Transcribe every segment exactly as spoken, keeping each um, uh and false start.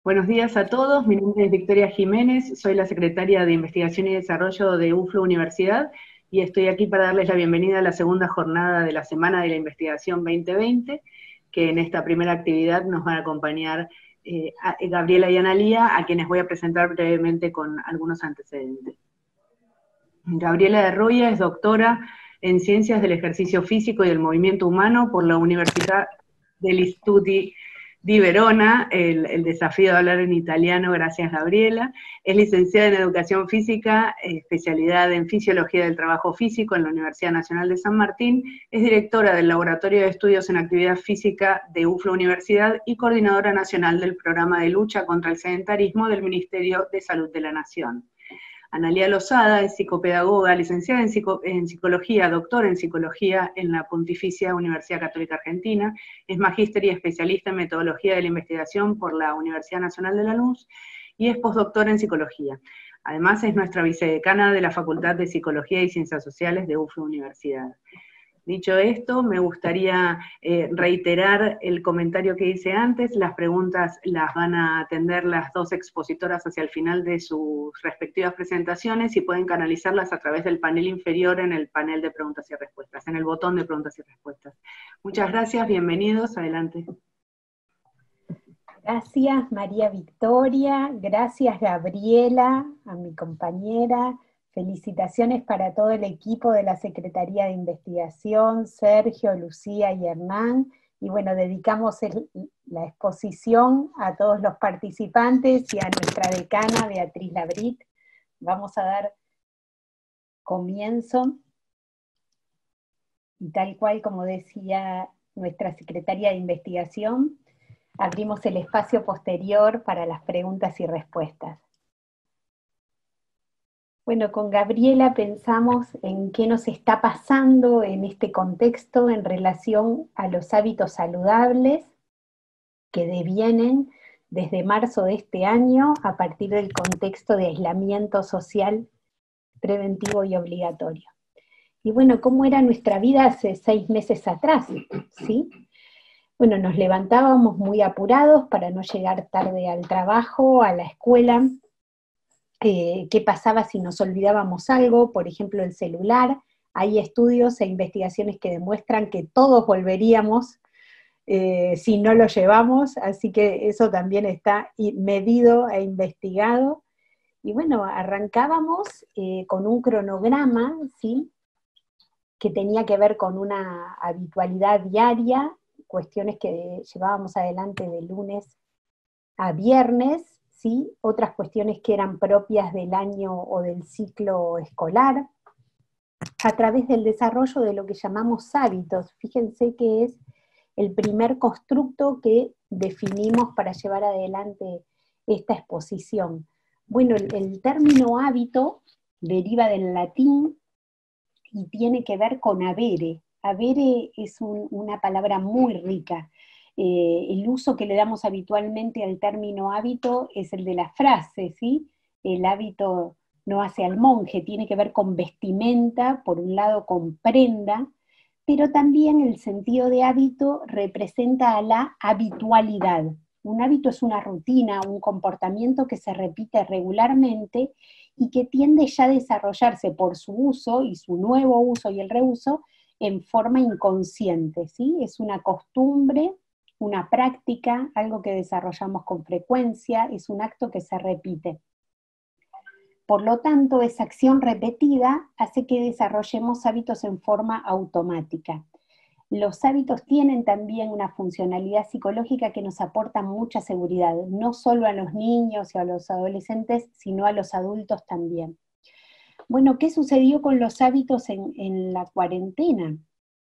Buenos días a todos, mi nombre es Victoria Jiménez, soy la secretaria de Investigación y Desarrollo de U F L A Universidad y estoy aquí para darles la bienvenida a la segunda jornada de la Semana de la Investigación veinte veinte, que en esta primera actividad nos van a acompañar eh, a Gabriela y Analía, a quienes voy a presentar brevemente con algunos antecedentes. Gabriela de Roya es doctora en Ciencias del Ejercicio Físico y del Movimiento Humano por la Universidad degli Studi di Verona, el, el desafío de hablar en italiano, gracias Gabriela. Es licenciada en Educación Física, especialidad en Fisiología del Trabajo Físico en la Universidad Nacional de San Martín, es directora del Laboratorio de Estudios en Actividad Física de U F L A Universidad y coordinadora nacional del Programa de Lucha contra el Sedentarismo del Ministerio de Salud de la Nación. Analía Lozada es psicopedagoga, licenciada en, psico, en Psicología, doctora en Psicología en la Pontificia Universidad Católica Argentina, es magíster y especialista en Metodología de la Investigación por la Universidad Nacional de la Luz y es postdoctora en Psicología. Además es nuestra vicedecana de la Facultad de Psicología y Ciencias Sociales de U F L A Universidad. Dicho esto, me gustaría eh, reiterar el comentario que hice antes. Las preguntas las van a atender las dos expositoras hacia el final de sus respectivas presentaciones y pueden canalizarlas a través del panel inferior en el panel de preguntas y respuestas, en el botón de preguntas y respuestas. Muchas gracias, bienvenidos, adelante. Gracias María Victoria, gracias Gabriela, a mi compañera. Felicitaciones para todo el equipo de la Secretaría de Investigación, Sergio, Lucía y Hernán. Y bueno, dedicamos el, la exposición a todos los participantes y a nuestra decana, Beatriz Labrit. Vamos a dar comienzo. Y tal cual como decía nuestra Secretaría de Investigación, abrimos el espacio posterior para las preguntas y respuestas. Bueno, con Gabriela pensamos en qué nos está pasando en este contexto en relación a los hábitos saludables que devienen desde marzo de este año a partir del contexto de aislamiento social preventivo y obligatorio. Y bueno, ¿cómo era nuestra vida hace seis meses atrás? ¿Sí? Bueno, nos levantábamos muy apurados para no llegar tarde al trabajo, a la escuela. Eh, qué pasaba si nos olvidábamos algo, por ejemplo el celular. Hay estudios e investigaciones que demuestran que todos volveríamos eh, si no lo llevamos, así que eso también está medido e investigado. Y bueno, arrancábamos eh, con un cronograma, ¿sí?, que tenía que ver con una habitualidad diaria, cuestiones que llevábamos adelante de lunes a viernes, ¿sí? Otras cuestiones que eran propias del año o del ciclo escolar, a través del desarrollo de lo que llamamos hábitos. Fíjense que es el primer constructo que definimos para llevar adelante esta exposición. Bueno, el, el término hábito deriva del latín y tiene que ver con avere. Avere es un, una palabra muy rica. Eh, el uso que le damos habitualmente al término hábito es el de la frase, ¿sí? El hábito no hace al monje, tiene que ver con vestimenta, por un lado con prenda, pero también el sentido de hábito representa a la habitualidad. Un hábito es una rutina, un comportamiento que se repite regularmente y que tiende ya a desarrollarse por su uso y su nuevo uso y el reuso en forma inconsciente, ¿sí? Es una costumbre, una práctica, algo que desarrollamos con frecuencia, es un acto que se repite. Por lo tanto, esa acción repetida hace que desarrollemos hábitos en forma automática. Los hábitos tienen también una funcionalidad psicológica que nos aporta mucha seguridad, no solo a los niños y a los adolescentes, sino a los adultos también. Bueno, ¿qué sucedió con los hábitos en, en la cuarentena?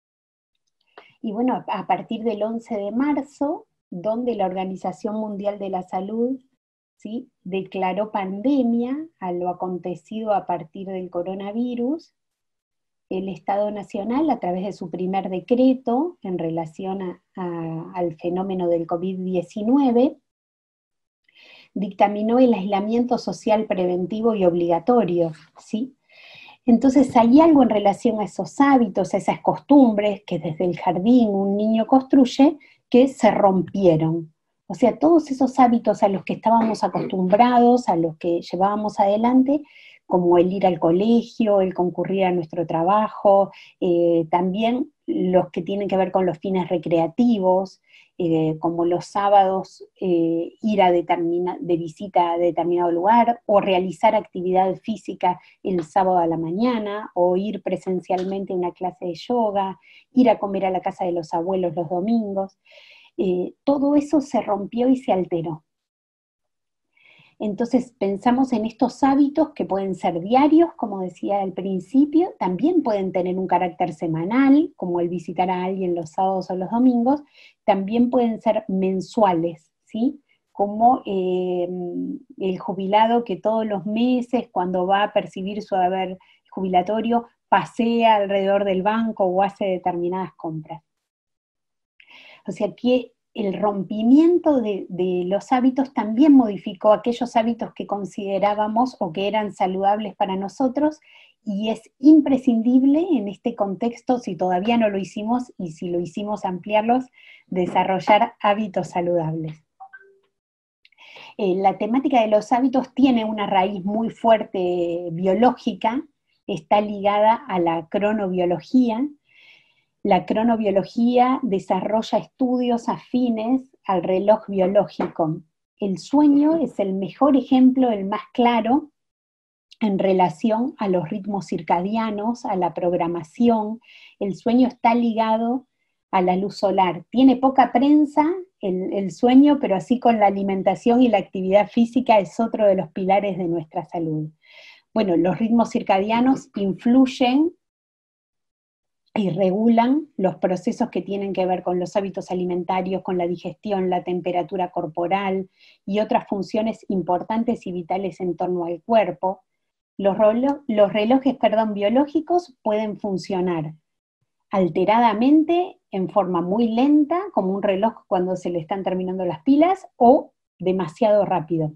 Y bueno, a partir del once de marzo, donde la Organización Mundial de la Salud, ¿sí?, declaró pandemia a lo acontecido a partir del coronavirus, el Estado Nacional, a través de su primer decreto en relación a, a, al fenómeno del COVID diecinueve, dictaminó el aislamiento social preventivo y obligatorio, ¿sí? Entonces hay algo en relación a esos hábitos, a esas costumbres que desde el jardín un niño construye, que se rompieron. O sea, todos esos hábitos a los que estábamos acostumbrados, a los que llevábamos adelante, como el ir al colegio, el concurrir a nuestro trabajo, eh, también los que tienen que ver con los fines recreativos, eh, como los sábados eh, ir a determina, de visita a determinado lugar, o realizar actividad física el sábado a la mañana, o ir presencialmente a una clase de yoga, ir a comer a la casa de los abuelos los domingos. Eh, todo eso se rompió y se alteró. Entonces pensamos en estos hábitos que pueden ser diarios, como decía al principio, también pueden tener un carácter semanal, como el visitar a alguien los sábados o los domingos, también pueden ser mensuales, ¿sí? Como eh, el jubilado que todos los meses, cuando va a percibir su haber jubilatorio, pasea alrededor del banco o hace determinadas compras. O sea que el rompimiento de, de los hábitos también modificó aquellos hábitos que considerábamos o que eran saludables para nosotros, y es imprescindible en este contexto, si todavía no lo hicimos y si lo hicimos ampliarlos, desarrollar hábitos saludables. Eh, la temática de los hábitos tiene una raíz muy fuerte biológica, está ligada a la cronobiología. La cronobiología desarrolla estudios afines al reloj biológico. El sueño es el mejor ejemplo, el más claro, en relación a los ritmos circadianos, a la programación. El sueño está ligado a la luz solar. Tiene poca prensa el, el sueño, pero así con la alimentación y la actividad física es otro de los pilares de nuestra salud. Bueno, los ritmos circadianos influyen y regulan los procesos que tienen que ver con los hábitos alimentarios, con la digestión, la temperatura corporal y otras funciones importantes y vitales en torno al cuerpo. Los, relo- los relojes perdón, biológicos pueden funcionar alteradamente, en forma muy lenta, como un reloj cuando se le están terminando las pilas, o demasiado rápido.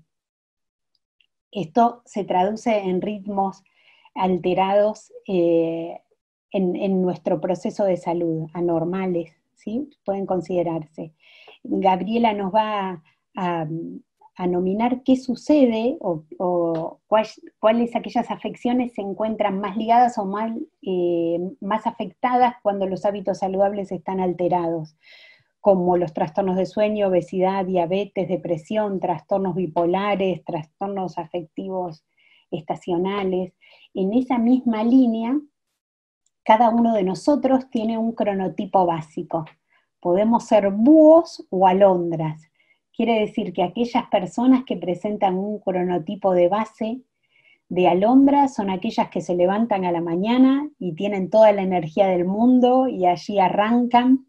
Esto se traduce en ritmos alterados eh, En, en nuestro proceso de salud, anormales, ¿sí? Pueden considerarse. Gabriela nos va a, a, a nominar qué sucede o, o cuáles cuál aquellas afecciones se encuentran más ligadas o más, eh, más afectadas cuando los hábitos saludables están alterados, como los trastornos de sueño, obesidad, diabetes, depresión, trastornos bipolares, trastornos afectivos estacionales. En esa misma línea, cada uno de nosotros tiene un cronotipo básico. Podemos ser búhos o alondras. Quiere decir que aquellas personas que presentan un cronotipo de base de alondra son aquellas que se levantan a la mañana y tienen toda la energía del mundo y allí arrancan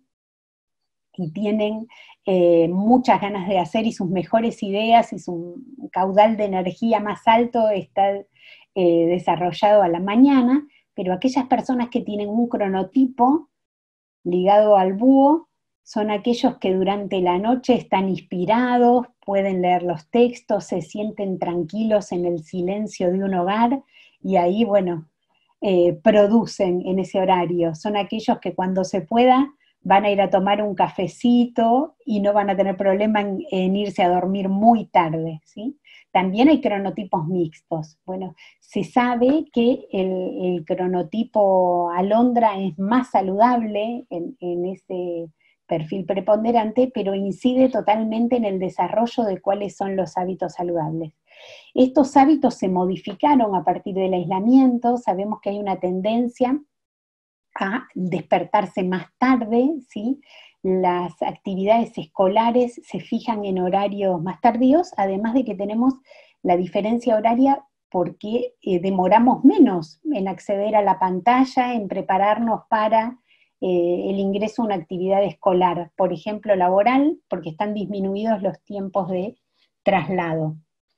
y tienen eh, muchas ganas de hacer y sus mejores ideas y su caudal de energía más alto está eh, desarrollado a la mañana. Pero aquellas personas que tienen un cronotipo ligado al búho son aquellos que durante la noche están inspirados, pueden leer los textos, se sienten tranquilos en el silencio de un hogar y ahí, bueno, eh, producen en ese horario. Son aquellos que cuando se pueda van a ir a tomar un cafecito y no van a tener problema en, en irse a dormir muy tarde, ¿sí? También hay cronotipos mixtos. Bueno, se sabe que el, el cronotipo alondra es más saludable en, en ese perfil preponderante, pero incide totalmente en el desarrollo de cuáles son los hábitos saludables. Estos hábitos se modificaron a partir del aislamiento, sabemos que hay una tendencia a despertarse más tarde, ¿sí? Las actividades escolares se fijan en horarios más tardíos, además de que tenemos la diferencia horaria porque eh, demoramos menos en acceder a la pantalla, en prepararnos para eh, el ingreso a una actividad escolar, por ejemplo laboral, porque están disminuidos los tiempos de traslado.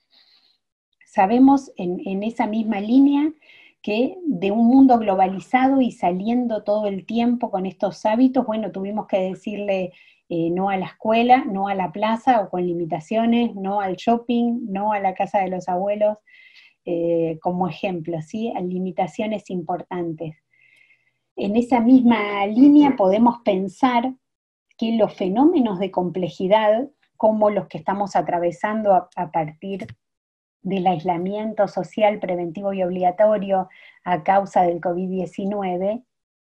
Sabemos en, en esa misma línea que de un mundo globalizado y saliendo todo el tiempo con estos hábitos, bueno, tuvimos que decirle eh, no a la escuela, no a la plaza o con limitaciones, no al shopping, no a la casa de los abuelos, eh, como ejemplo, ¿sí? A limitaciones importantes. En esa misma línea podemos pensar que los fenómenos de complejidad cómo los que estamos atravesando a, a partir del aislamiento social preventivo y obligatorio a causa del COVID diecinueve,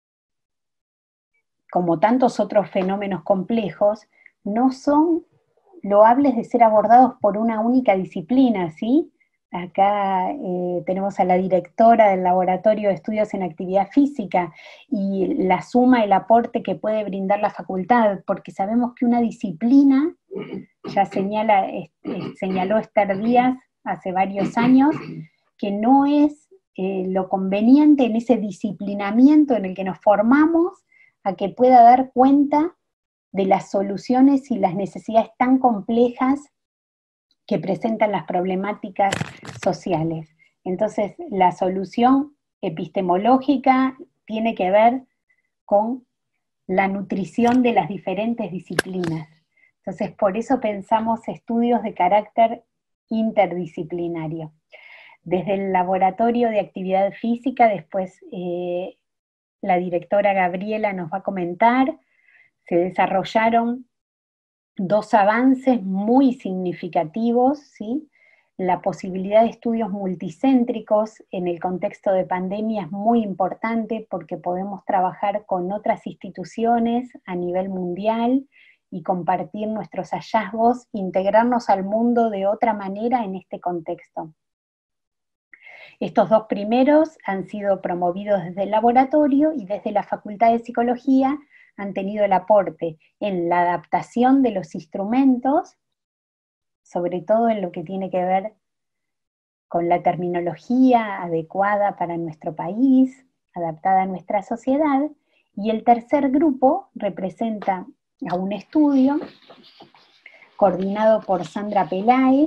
como tantos otros fenómenos complejos, no son loables de ser abordados por una única disciplina, ¿sí? Acá eh, tenemos a la directora del Laboratorio de Estudios en Actividad Física y la suma, el aporte que puede brindar la facultad, porque sabemos que una disciplina, ya señala, eh, señaló Esther Díaz hace varios años, que no es eh, lo conveniente en ese disciplinamiento en el que nos formamos a que pueda dar cuenta de las soluciones y las necesidades tan complejas que presentan las problemáticas sociales. Entonces, la solución epistemológica tiene que ver con la nutrición de las diferentes disciplinas. Entonces, por eso pensamos estudios de carácter interdisciplinario. Desde el Laboratorio de Actividad Física, después eh, la directora Gabriela nos va a comentar, se desarrollaron dos avances muy significativos, ¿sí? La posibilidad de estudios multicéntricos en el contexto de pandemia es muy importante porque podemos trabajar con otras instituciones a nivel mundial y compartir nuestros hallazgos, integrarnos al mundo de otra manera en este contexto. Estos dos primeros han sido promovidos desde el laboratorio y desde la Facultad de Psicología han tenido el aporte en la adaptación de los instrumentos, sobre todo en lo que tiene que ver con la terminología adecuada para nuestro país, adaptada a nuestra sociedad, y el tercer grupo representa a un estudio coordinado por Sandra Peláez,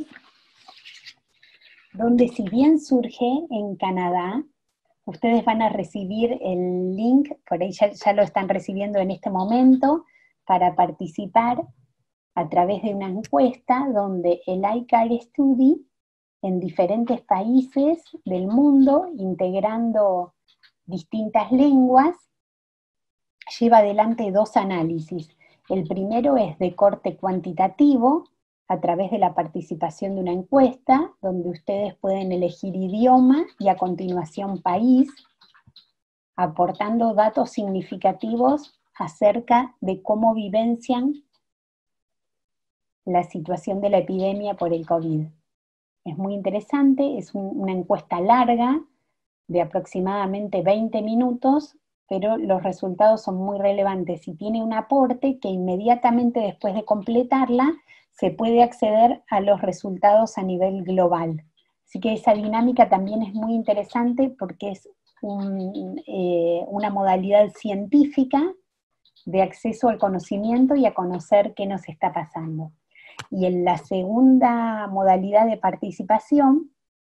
donde si bien surge en Canadá, ustedes van a recibir el link, por ahí ya, ya lo están recibiendo en este momento, para participar a través de una encuesta donde el I C A R Study en diferentes países del mundo, integrando distintas lenguas, lleva adelante dos análisis. El primero es de corte cuantitativo, a través de la participación de una encuesta, donde ustedes pueden elegir idioma y a continuación país, aportando datos significativos acerca de cómo vivencian la situación de la epidemia por el COVID. Es muy interesante, es un, una encuesta larga, de aproximadamente veinte minutos, pero los resultados son muy relevantes y tiene un aporte que inmediatamente después de completarla se puede acceder a los resultados a nivel global. Así que esa dinámica también es muy interesante porque es un, eh, una modalidad científica de acceso al conocimiento y a conocer qué nos está pasando. Y en la segunda modalidad de participación,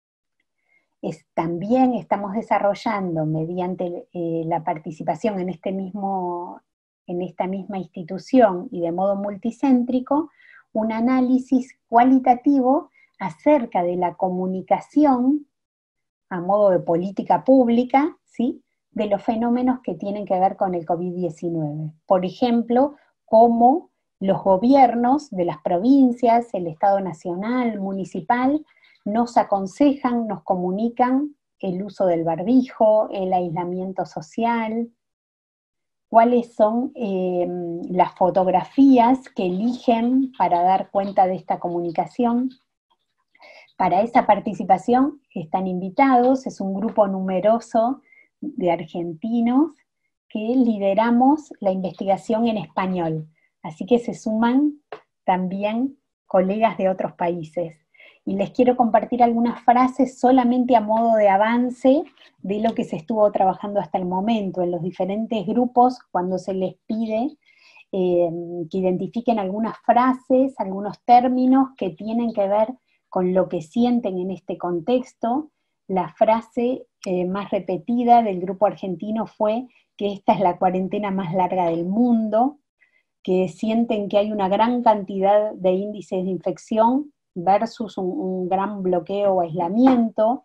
es, también estamos desarrollando mediante eh, la participación en, este mismo, en esta misma institución y de modo multicéntrico, un análisis cualitativo acerca de la comunicación a modo de política pública, ¿sí?, de los fenómenos que tienen que ver con el COVID diecinueve. Por ejemplo, cómo los gobiernos de las provincias, el Estado nacional, municipal, nos aconsejan, nos comunican el uso del barbijo, el aislamiento social, cuáles son eh, las fotografías que eligen para dar cuenta de esta comunicación. Para esa participación están invitados, es un grupo numeroso de argentinos que lideramos la investigación en español, así que se suman también colegas de otros países. Y les quiero compartir algunas frases solamente a modo de avance de lo que se estuvo trabajando hasta el momento en los diferentes grupos cuando se les pide eh, que identifiquen algunas frases, algunos términos que tienen que ver con lo que sienten en este contexto. La frase eh, más repetida del grupo argentino fue que esta es la cuarentena más larga del mundo, que sienten que hay una gran cantidad de índices de infección versus un, un gran bloqueo o aislamiento,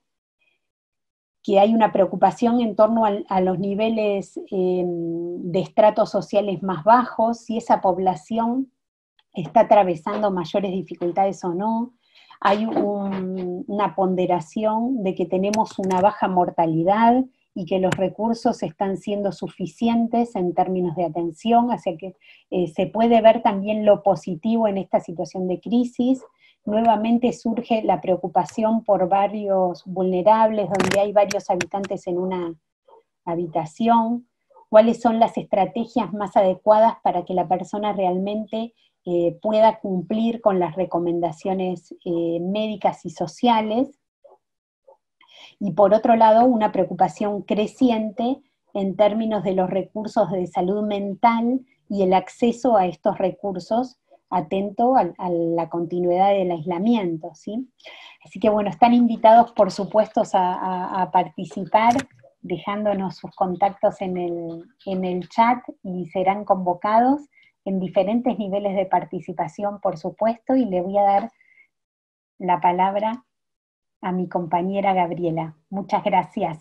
que hay una preocupación en torno a, a los niveles eh, de estratos sociales más bajos, y esa población está atravesando mayores dificultades o no. Hay un, una ponderación de que tenemos una baja mortalidad y que los recursos están siendo suficientes en términos de atención, así que eh, se puede ver también lo positivo en esta situación de crisis. Nuevamente surge la preocupación por barrios vulnerables, donde hay varios habitantes en una habitación, cuáles son las estrategias más adecuadas para que la persona realmente eh, pueda cumplir con las recomendaciones eh, médicas y sociales. Y por otro lado, una preocupación creciente en términos de los recursos de salud mental y el acceso a estos recursos atento a, a la continuidad del aislamiento, ¿sí? Así que bueno, están invitados por supuesto a, a, a participar, dejándonos sus contactos en el, en el chat, y serán convocados en diferentes niveles de participación, por supuesto, y le voy a dar la palabra a mi compañera Gabriela. Muchas gracias.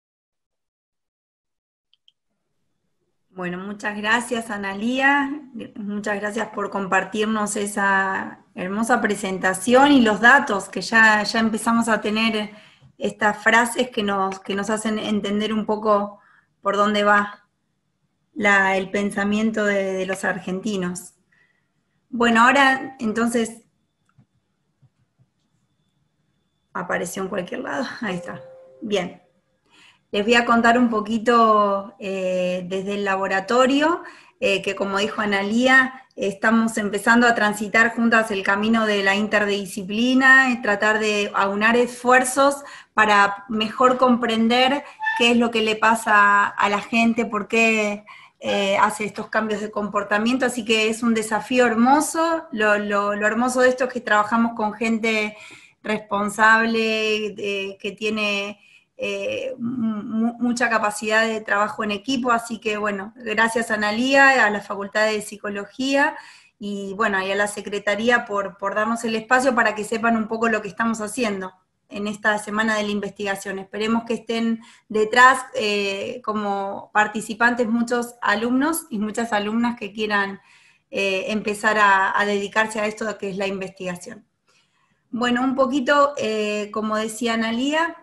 Bueno, muchas gracias, Analía. Muchas gracias por compartirnos esa hermosa presentación y los datos, que ya, ya empezamos a tener estas frases que nos, que nos hacen entender un poco por dónde va la, el pensamiento de, de los argentinos. Bueno, ahora entonces apareció en cualquier lado. Ahí está. Bien. Les voy a contar un poquito eh, desde el laboratorio, eh, que como dijo Analía, estamos empezando a transitar juntas el camino de la interdisciplina, y tratar de aunar esfuerzos para mejor comprender qué es lo que le pasa a la gente, por qué eh, hace estos cambios de comportamiento, así que es un desafío hermoso. Lo, lo, lo hermoso de esto es que trabajamos con gente responsable, de, que tiene eh, mucha capacidad de trabajo en equipo, así que bueno, gracias a Analía, a la Facultad de Psicología, y bueno, y a la Secretaría por, por darnos el espacio para que sepan un poco lo que estamos haciendo en esta semana de la investigación. Esperemos que estén detrás eh, como participantes muchos alumnos y muchas alumnas que quieran eh, empezar a, a dedicarse a esto que es la investigación. Bueno, un poquito, eh, como decía Analía,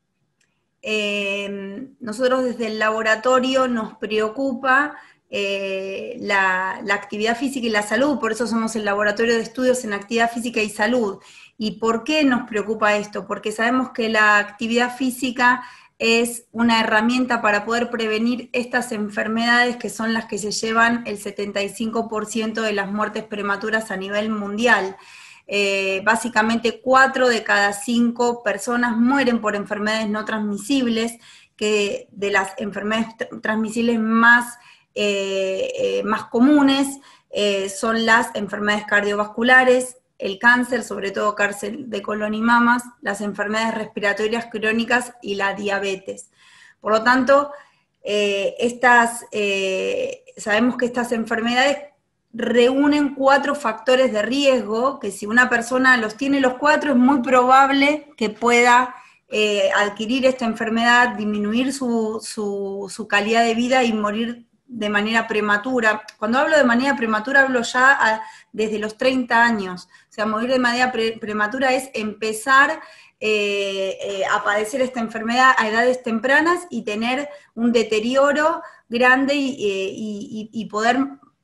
eh, nosotros desde el laboratorio nos preocupa eh, la, la actividad física y la salud, por eso somos el Laboratorio de Estudios en Actividad Física y Salud. ¿Y por qué nos preocupa esto? Porque sabemos que la actividad física es una herramienta para poder prevenir estas enfermedades que son las que se llevan el setenta y cinco por ciento de las muertes prematuras a nivel mundial. Eh, básicamente cuatro de cada cinco personas mueren por enfermedades no transmisibles, que de las enfermedades transmisibles más, eh, eh, más comunes eh, son las enfermedades cardiovasculares, el cáncer, sobre todo cáncer de colon y mamas, las enfermedades respiratorias crónicas y la diabetes. Por lo tanto, eh, estas, eh, sabemos que estas enfermedades reúnen cuatro factores de riesgo, que si una persona los tiene los cuatro, es muy probable que pueda eh, adquirir esta enfermedad, disminuir su, su, su calidad de vida y morir de manera prematura. Cuando hablo de manera prematura, hablo ya a, desde los treinta años. O sea, morir de manera pre, prematura es empezar eh, eh, a padecer esta enfermedad a edades tempranas y tener un deterioro grande y, y, y, y poder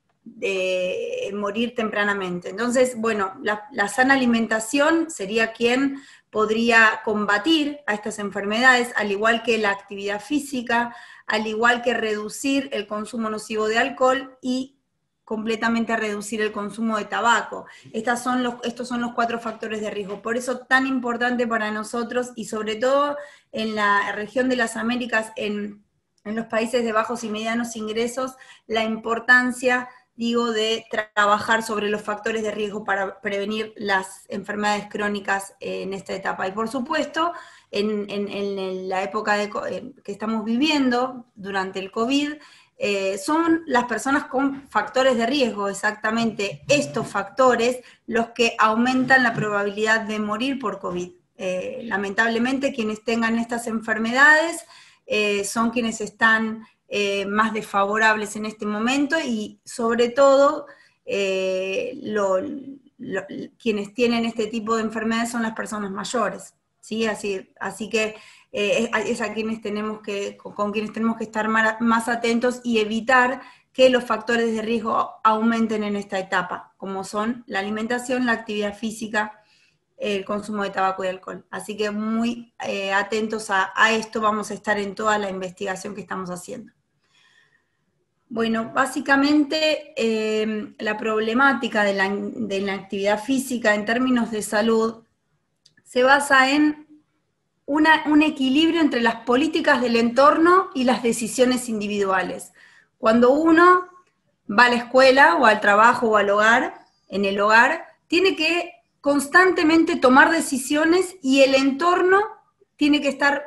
de morir tempranamente. Entonces, bueno, la, la sana alimentación sería quien podría combatir a estas enfermedades, al igual que la actividad física, al igual que reducir el consumo nocivo de alcohol y completamente reducir el consumo de tabaco. Estas son los, estos son los cuatro factores de riesgo. Por eso tan importante para nosotros, y sobre todo en la región de las Américas, en, en los países de bajos y medianos ingresos, la importancia, digo, de trabajar sobre los factores de riesgo para prevenir las enfermedades crónicas en esta etapa. Y por supuesto, en, en, en la época de, que estamos viviendo, durante el COVID, eh, son las personas con factores de riesgo, exactamente estos factores, los que aumentan la probabilidad de morir por COVID. Eh, lamentablemente, quienes tengan estas enfermedades eh, son quienes están Eh, más desfavorables en este momento, y sobre todo eh, lo, lo, quienes tienen este tipo de enfermedades son las personas mayores, ¿sí? Así, así que eh, es a quienes tenemos que, con, con quienes tenemos que estar más, más atentos y evitar que los factores de riesgo aumenten en esta etapa, como son la alimentación, la actividad física, el consumo de tabaco y alcohol. Así que muy eh, atentos a, a esto, vamos a estar en toda la investigación que estamos haciendo. Bueno, básicamente eh, la problemática de la, de la actividad física en términos de salud se basa en una, un equilibrio entre las políticas del entorno y las decisiones individuales. Cuando uno va a la escuela o al trabajo o al hogar, en el hogar, tiene que constantemente tomar decisiones y el entorno tiene que estar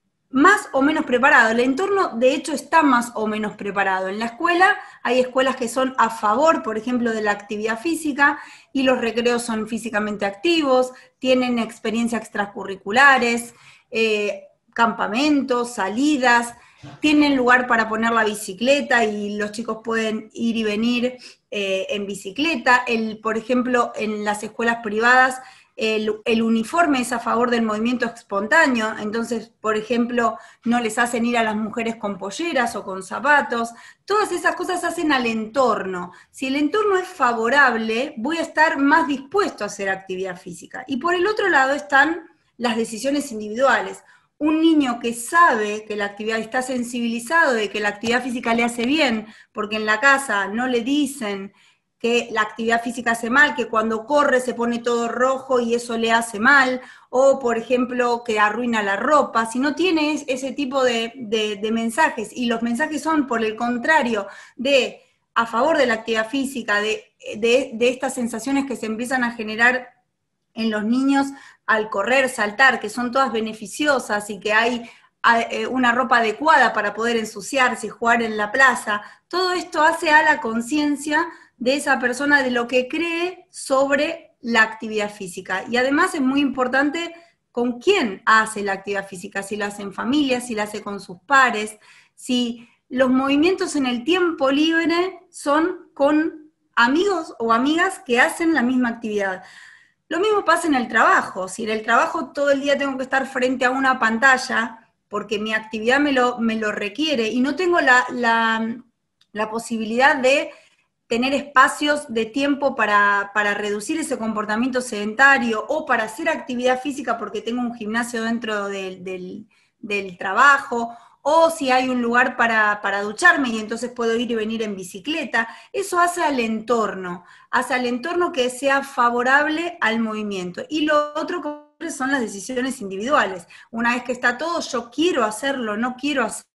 más o menos preparado. El entorno, de hecho, está más o menos preparado. En la escuela hay escuelas que son a favor, por ejemplo, de la actividad física, y los recreos son físicamente activos, tienen experiencias extracurriculares, eh, campamentos, salidas, tienen lugar para poner la bicicleta y los chicos pueden ir y venir eh, en bicicleta. El, por ejemplo, en las escuelas privadas, El, el uniforme es a favor del movimiento espontáneo, entonces, por ejemplo, no les hacen ir a las mujeres con polleras o con zapatos. Todas esas cosas hacen al entorno. Si el entorno es favorable, voy a estar más dispuesto a hacer actividad física. Y por el otro lado están las decisiones individuales. Un niño que sabe que la actividad, está sensibilizado de que la actividad física le hace bien, porque en la casa no le dicen que la actividad física hace mal, que cuando corre se pone todo rojo y eso le hace mal, o por ejemplo que arruina la ropa. Si no tienes ese tipo de, de, de mensajes, y los mensajes son por el contrario, de a favor de la actividad física, de, de, de estas sensaciones que se empiezan a generar en los niños al correr, saltar, que son todas beneficiosas y que hay una ropa adecuada para poder ensuciarse y jugar en la plaza, todo esto hace a la conciencia de esa persona de lo que cree sobre la actividad física. Y además es muy importante con quién hace la actividad física, si la hace en familia, si la hace con sus pares, si los movimientos en el tiempo libre son con amigos o amigas que hacen la misma actividad. Lo mismo pasa en el trabajo. Si en el trabajo todo el día tengo que estar frente a una pantalla porque mi actividad me lo, me lo requiere y no tengo la, la, la posibilidad de tener espacios de tiempo para, para reducir ese comportamiento sedentario o para hacer actividad física porque tengo un gimnasio dentro del, del, del trabajo, o si hay un lugar para, para ducharme y entonces puedo ir y venir en bicicleta, eso hace al entorno, hace al entorno que sea favorable al movimiento. Y lo otro son las decisiones individuales. Una vez que está todo, yo quiero hacerlo, no quiero hacerlo.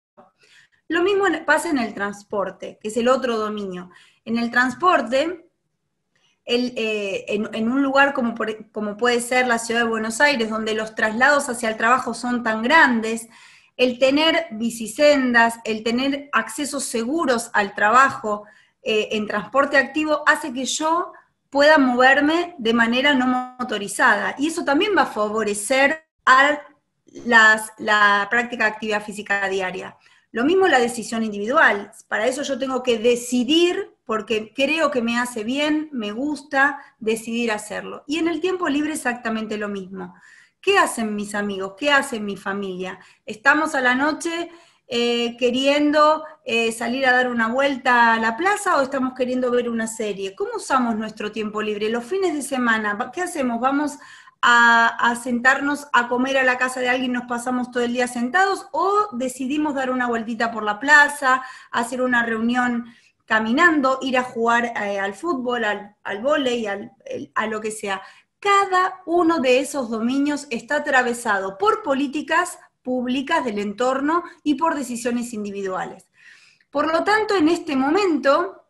Lo mismo pasa en el transporte, que es el otro dominio. En el transporte, el, eh, en, en un lugar como, por, como puede ser la ciudad de Buenos Aires, donde los traslados hacia el trabajo son tan grandes, el tener bicisendas, el tener accesos seguros al trabajo eh, en transporte activo hace que yo pueda moverme de manera no motorizada. Y eso también va a favorecer a las, la práctica de actividad física diaria. Lo mismo la decisión individual. Para eso yo tengo que decidir, porque creo que me hace bien, me gusta, decidir hacerlo. Y en el tiempo libre exactamente lo mismo. ¿Qué hacen mis amigos? ¿Qué hace mi familia? ¿Estamos a la noche eh, queriendo eh, salir a dar una vuelta a la plaza o estamos queriendo ver una serie? ¿Cómo usamos nuestro tiempo libre? Los fines de semana, ¿qué hacemos? ¿Vamos a, a sentarnos a comer a la casa de alguien y nos pasamos todo el día sentados? ¿O decidimos dar una vueltita por la plaza, hacer una reunión caminando, ir a jugar eh, al fútbol, al, al vóley, al, el, a lo que sea? Cada uno de esos dominios está atravesado por políticas públicas del entorno y por decisiones individuales. Por lo tanto, en este momento,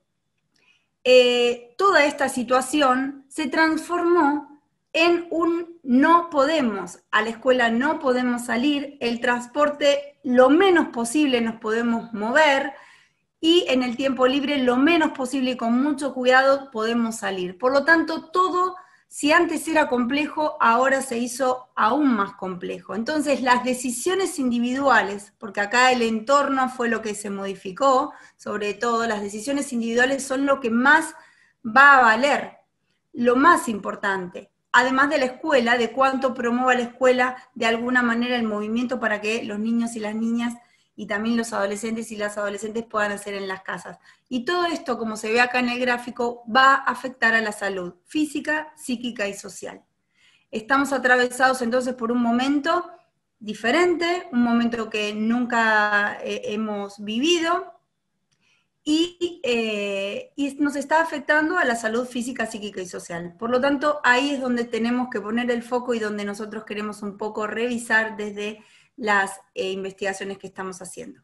eh, toda esta situación se transformó en un no podemos. A la escuela no podemos salir, el transporte lo menos posible nos podemos mover, y en el tiempo libre lo menos posible y con mucho cuidado podemos salir. Por lo tanto, todo, si antes era complejo, ahora se hizo aún más complejo. Entonces, las decisiones individuales, porque acá el entorno fue lo que se modificó, sobre todo las decisiones individuales son lo que más va a valer. Lo más importante, además de la escuela, de cuánto promueva la escuela de alguna manera el movimiento para que los niños y las niñas y también los adolescentes y las adolescentes puedan hacer en las casas. Y todo esto, como se ve acá en el gráfico, va a afectar a la salud física, psíquica y social. Estamos atravesados entonces por un momento diferente, un momento que nunca eh, hemos vivido, Y, eh, y nos está afectando a la salud física, psíquica y social. Por lo tanto, ahí es donde tenemos que poner el foco y donde nosotros queremos un poco revisar desde las eh, investigaciones que estamos haciendo.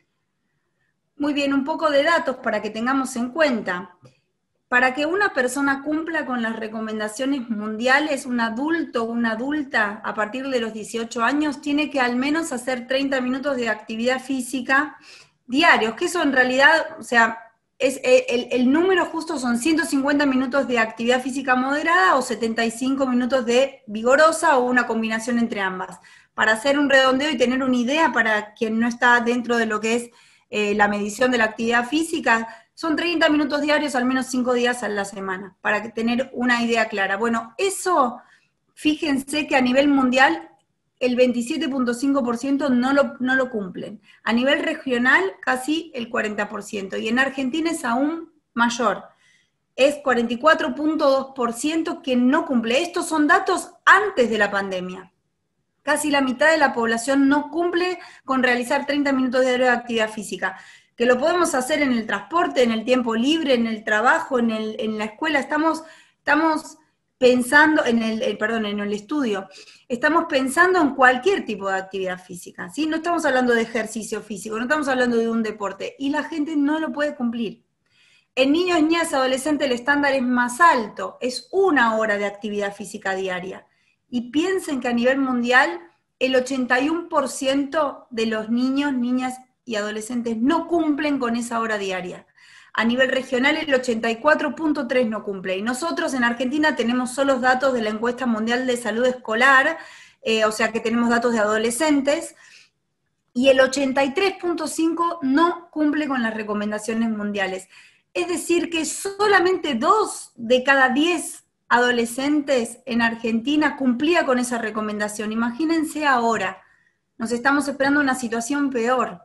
Muy bien, un poco de datos para que tengamos en cuenta. Para que una persona cumpla con las recomendaciones mundiales, un adulto o una adulta a partir de los dieciocho años tiene que al menos hacer treinta minutos de actividad física diarios, que eso en realidad, o sea, es el, el número justo son ciento cincuenta minutos de actividad física moderada o setenta y cinco minutos de vigorosa o una combinación entre ambas. Para hacer un redondeo y tener una idea para quien no está dentro de lo que es eh, la medición de la actividad física, son treinta minutos diarios, al menos cinco días a la semana, para tener una idea clara. Bueno, eso, fíjense que a nivel mundial el veintisiete punto cinco por ciento no lo, no lo cumplen. A nivel regional, casi el cuarenta por ciento. Y en Argentina es aún mayor. Es cuarenta y cuatro punto dos por ciento que no cumple. Estos son datos antes de la pandemia. Casi la mitad de la población no cumple con realizar treinta minutos diarios de actividad física. Que lo podemos hacer en el transporte, en el tiempo libre, en el trabajo, en, el, en la escuela. Estamos... estamos pensando en el, el, perdón, en el estudio, estamos pensando en cualquier tipo de actividad física, ¿sí? No estamos hablando de ejercicio físico, no estamos hablando de un deporte, y la gente no lo puede cumplir. En niños, niñas y adolescentes el estándar es más alto, es una hora de actividad física diaria. Y piensen que a nivel mundial el ochenta y uno por ciento de los niños, niñas y adolescentes no cumplen con esa hora diaria. A nivel regional el ochenta y cuatro punto tres por ciento no cumple. Y nosotros en Argentina tenemos solo los datos de la encuesta mundial de salud escolar, eh, o sea que tenemos datos de adolescentes, y el ochenta y tres punto cinco por ciento no cumple con las recomendaciones mundiales. Es decir que solamente dos de cada diez adolescentes en Argentina cumplía con esa recomendación. Imagínense ahora, nos estamos esperando una situación peor.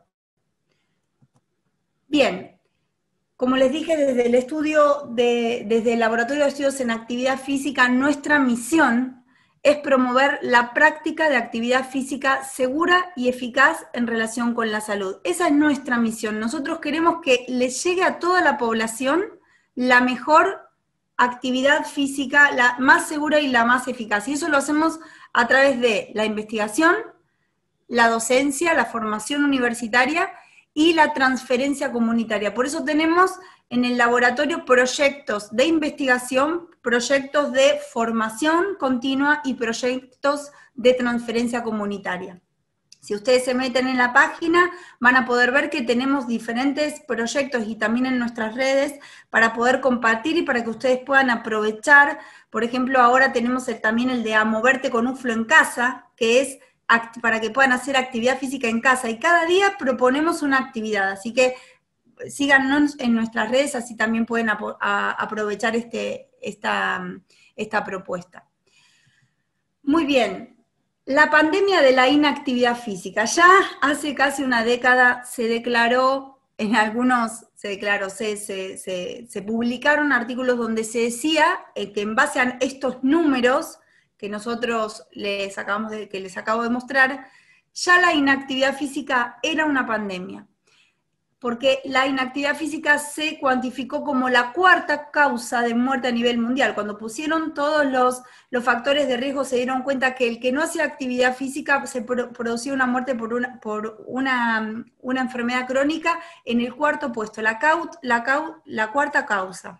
Bien. Como les dije, desde el estudio, de, desde el Laboratorio de Estudios en Actividad Física, nuestra misión es promover la práctica de actividad física segura y eficaz en relación con la salud. Esa es nuestra misión. Nosotros queremos que les llegue a toda la población la mejor actividad física, la más segura y la más eficaz. Y eso lo hacemos a través de la investigación, la docencia, la formación universitaria y la transferencia comunitaria. Por eso tenemos en el laboratorio proyectos de investigación, proyectos de formación continua y proyectos de transferencia comunitaria. Si ustedes se meten en la página, van a poder ver que tenemos diferentes proyectos y también en nuestras redes para poder compartir y para que ustedes puedan aprovechar. Por ejemplo, ahora tenemos el, también el de A Moverte con U F L O en casa, que es para que puedan hacer actividad física en casa, y cada día proponemos una actividad, así que síganos en nuestras redes, así también pueden a, a, aprovechar este, esta, esta propuesta. Muy bien, la pandemia de la inactividad física, ya hace casi una década se declaró, en algunos se declaró, se, se, se, se publicaron artículos donde se decía eh, que en base a estos números, que nosotros les acabamos de, que les acabo de mostrar, ya la inactividad física era una pandemia, porque la inactividad física se cuantificó como la cuarta causa de muerte a nivel mundial. Cuando pusieron todos los, los factores de riesgo, se dieron cuenta que el que no hacía actividad física se pro, producía una muerte por, una, por una, una enfermedad crónica en el cuarto puesto, la, caut, la, caut, la cuarta causa.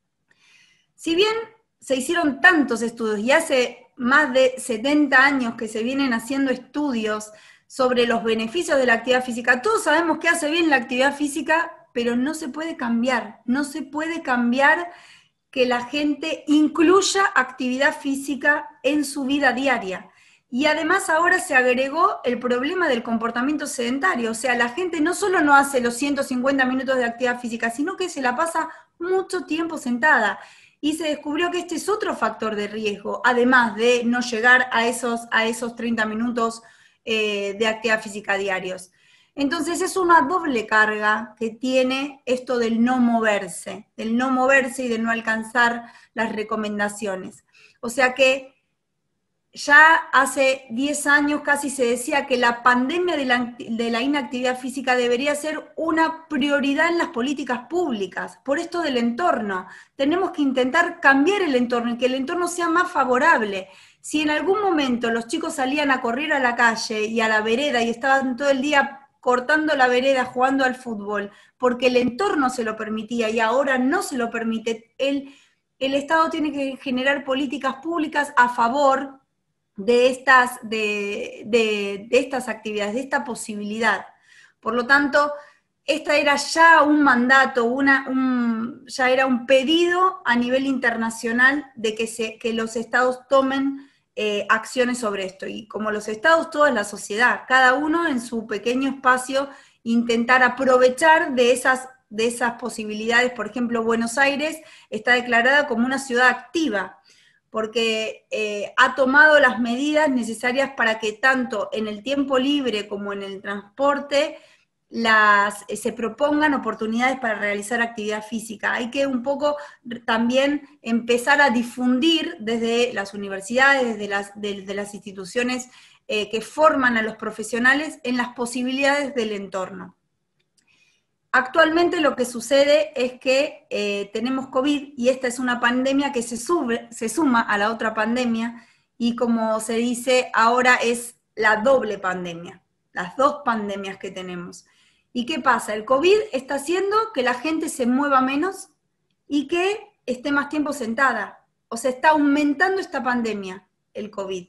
Si bien se hicieron tantos estudios, y hace más de setenta años que se vienen haciendo estudios sobre los beneficios de la actividad física, todos sabemos que hace bien la actividad física, pero no se puede cambiar, no se puede cambiar que la gente incluya actividad física en su vida diaria. Y además ahora se agregó el problema del comportamiento sedentario, o sea, la gente no solo no hace los ciento cincuenta minutos de actividad física, sino que se la pasa mucho tiempo sentada. Y se descubrió que este es otro factor de riesgo, además de no llegar a esos, a esos treinta minutos eh, de actividad física diarios. Entonces es una doble carga que tiene esto del no moverse, del no moverse y del no alcanzar las recomendaciones. O sea que ya hace diez años casi se decía que la pandemia de la, de la inactividad física debería ser una prioridad en las políticas públicas, por esto del entorno. Tenemos que intentar cambiar el entorno y que el entorno sea más favorable. Si en algún momento los chicos salían a correr a la calle y a la vereda y estaban todo el día cortando la vereda, jugando al fútbol, porque el entorno se lo permitía y ahora no se lo permite, el, el Estado tiene que generar políticas públicas a favor de estas, de, de, de estas actividades, de esta posibilidad. Por lo tanto, esta era ya un mandato, una, un, ya era un pedido a nivel internacional de que, se, que los estados tomen eh, acciones sobre esto. Y como los estados, toda la sociedad, cada uno en su pequeño espacio, intentar aprovechar de esas, de esas posibilidades. Por ejemplo, Buenos Aires está declarada como una ciudad activa, porque eh, ha tomado las medidas necesarias para que tanto en el tiempo libre como en el transporte las, eh, se propongan oportunidades para realizar actividad física. Hay que un poco también empezar a difundir desde las universidades, desde las, desde las instituciones eh, que forman a los profesionales en las posibilidades del entorno. Actualmente lo que sucede es que eh, tenemos COVID y esta es una pandemia que se, sube, se suma a la otra pandemia y como se dice, ahora es la doble pandemia, las dos pandemias que tenemos. ¿Y qué pasa? El COVID está haciendo que la gente se mueva menos y que esté más tiempo sentada. O sea, está aumentando esta pandemia, el COVID.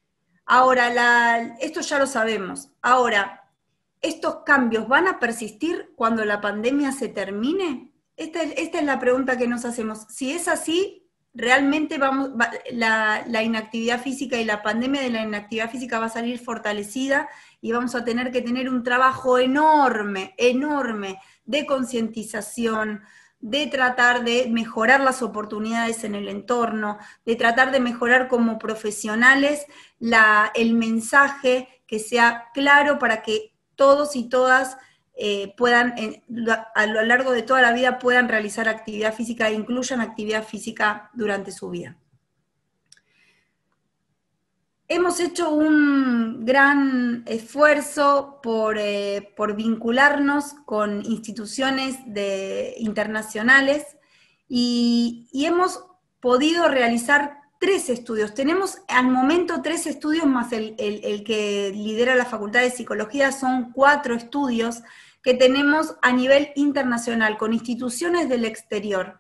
Ahora, la, esto ya lo sabemos. Ahora, ¿estos cambios van a persistir cuando la pandemia se termine? Esta es, esta es la pregunta que nos hacemos. Si es así, realmente vamos, va, la, la inactividad física y la pandemia de la inactividad física va a salir fortalecida y vamos a tener que tener un trabajo enorme, enorme de concientización, de tratar de mejorar las oportunidades en el entorno, de tratar de mejorar como profesionales la, el mensaje que sea claro para que todos y todas eh, puedan, eh, a lo largo de toda la vida, puedan realizar actividad física e incluyan actividad física durante su vida. Hemos hecho un gran esfuerzo por, eh, por vincularnos con instituciones de, internacionales y, y hemos podido realizar tres estudios. Tenemos al momento tres estudios más el, el, el que lidera la Facultad de Psicología, son cuatro estudios que tenemos a nivel internacional, con instituciones del exterior.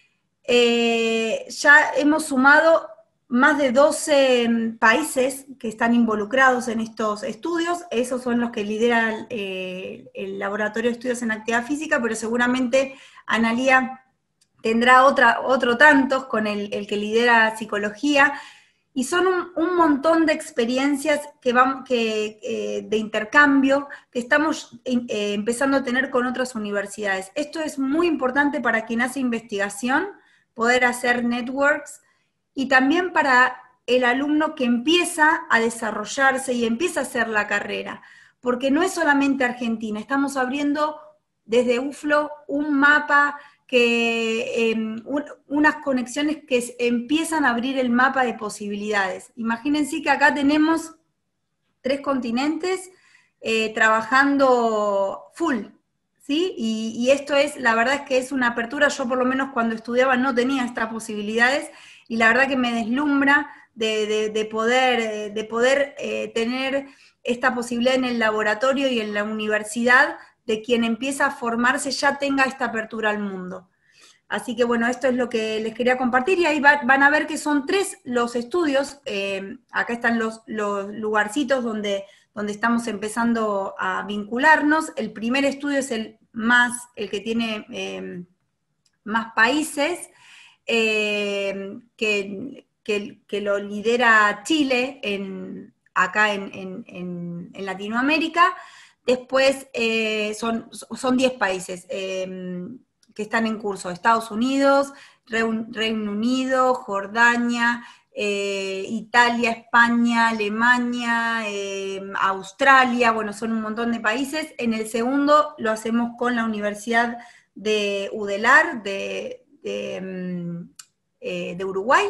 Eh, ya hemos sumado más de doce países que están involucrados en estos estudios, esos son los que lidera eh, el Laboratorio de Estudios en Actividad Física, pero seguramente Analía tendrá otra, otro tantos con el, el que lidera Psicología, y son un, un montón de experiencias que vamos, que, eh, de intercambio que estamos eh, empezando a tener con otras universidades. Esto es muy importante para quien hace investigación, poder hacer networks, y también para el alumno que empieza a desarrollarse y empieza a hacer la carrera, porque no es solamente Argentina, estamos abriendo desde U F L O un mapa, que, eh, un, unas conexiones que es, empiezan a abrir el mapa de posibilidades. Imagínense que acá tenemos tres continentes eh, trabajando full, ¿sí? Y, y esto es, la verdad es que es una apertura, yo por lo menos cuando estudiaba no tenía estas posibilidades, y la verdad que me deslumbra de, de, de poder, de poder eh, tener esta posibilidad en el laboratorio y en la universidad, de quien empieza a formarse ya tenga esta apertura al mundo. Así que bueno, esto es lo que les quería compartir, y ahí va, van a ver que son tres los estudios, eh, acá están los, los lugarcitos donde, donde estamos empezando a vincularnos. El primer estudio es el más, el que tiene eh, más países, eh, que, que, que lo lidera Chile en, acá en, en, en, en Latinoamérica. Después eh, son, son diez países eh, que están en curso: Estados Unidos, Reino Unido, Jordania, eh, Italia, España, Alemania, eh, Australia, bueno, son un montón de países. En el segundo lo hacemos con la Universidad de UDELAR, de, de, eh, de Uruguay,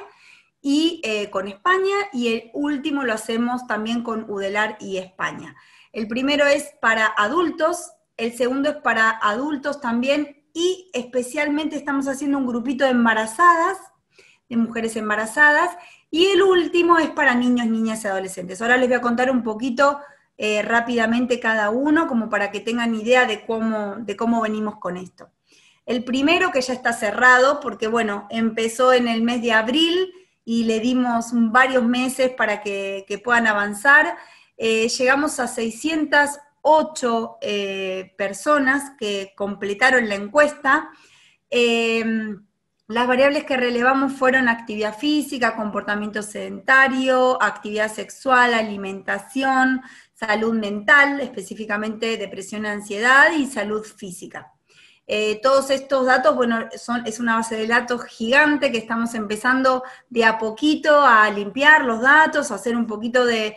y eh, con España, y el último lo hacemos también con UDELAR y España. El primero es para adultos, el segundo es para adultos también, y especialmente estamos haciendo un grupito de embarazadas, de mujeres embarazadas, y el último es para niños, niñas y adolescentes. Ahora les voy a contar un poquito eh, rápidamente cada uno, como para que tengan idea de cómo, de cómo venimos con esto. El primero, que ya está cerrado, porque bueno, empezó en el mes de abril, y le dimos varios meses para que, que puedan avanzar. Eh, llegamos a seiscientas ocho eh, personas que completaron la encuesta. Eh, las variables que relevamos fueron actividad física, comportamiento sedentario, actividad sexual, alimentación, salud mental, específicamente depresión, ansiedad, y salud física. Eh, todos estos datos, bueno, son, es una base de datos gigante que estamos empezando de a poquito a limpiar los datos, a hacer un poquito de,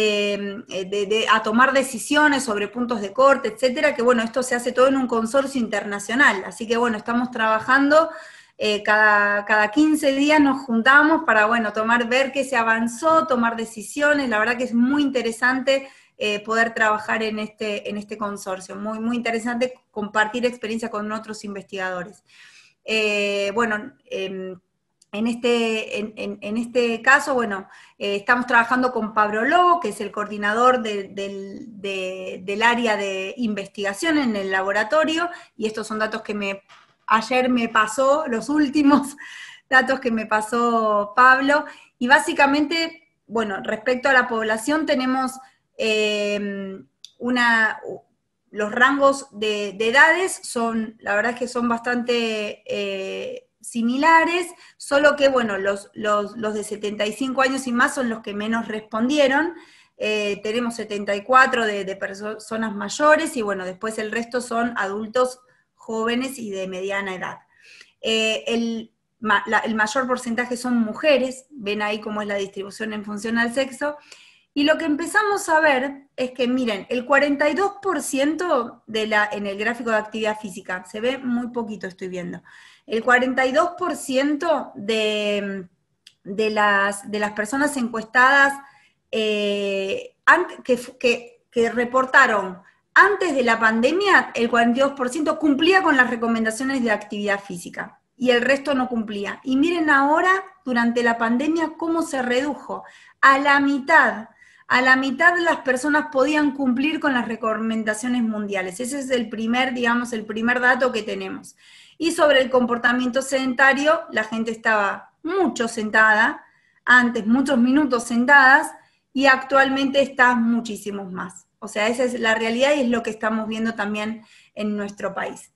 de, de, de a tomar decisiones sobre puntos de corte, etcétera, que bueno, esto se hace todo en un consorcio internacional, así que bueno, estamos trabajando, eh, cada, cada quince días nos juntamos para, bueno, tomar, ver qué se avanzó, tomar decisiones. La verdad que es muy interesante Eh, poder trabajar en este, en este consorcio. Muy, muy interesante compartir experiencia con otros investigadores. Eh, bueno, eh, en, este, en, en, en este caso, bueno, eh, estamos trabajando con Pablo Lobo, que es el coordinador de, de, de, del área de investigación en el laboratorio, y estos son datos que me, ayer me pasó, los últimos datos que me pasó Pablo, y básicamente, bueno, respecto a la población tenemos Eh, una, los rangos de, de edades son, la verdad es que son bastante eh, similares, solo que, bueno, los, los, los de setenta y cinco años y más son los que menos respondieron. Eh, tenemos setenta y cuatro de, de personas mayores, y bueno, después el resto son adultos jóvenes y de mediana edad. Eh, el, la, el mayor porcentaje son mujeres, ven ahí cómo es la distribución en función al sexo. Y lo que empezamos a ver es que, miren, el cuarenta y dos por ciento de la, en el gráfico de actividad física, se ve muy poquito, estoy viendo, el cuarenta y dos por ciento de, de, las, de las personas encuestadas eh, que, que, que reportaron antes de la pandemia, el cuarenta y dos por ciento cumplía con las recomendaciones de actividad física, y el resto no cumplía. Y miren ahora, durante la pandemia, cómo se redujo a la mitad. A la mitad de las personas podían cumplir con las recomendaciones mundiales. Ese es el primer, digamos, el primer dato que tenemos. Y sobre el comportamiento sedentario, la gente estaba mucho sentada, antes muchos minutos sentadas, y actualmente está muchísimos más. O sea, esa es la realidad y es lo que estamos viendo también en nuestro país.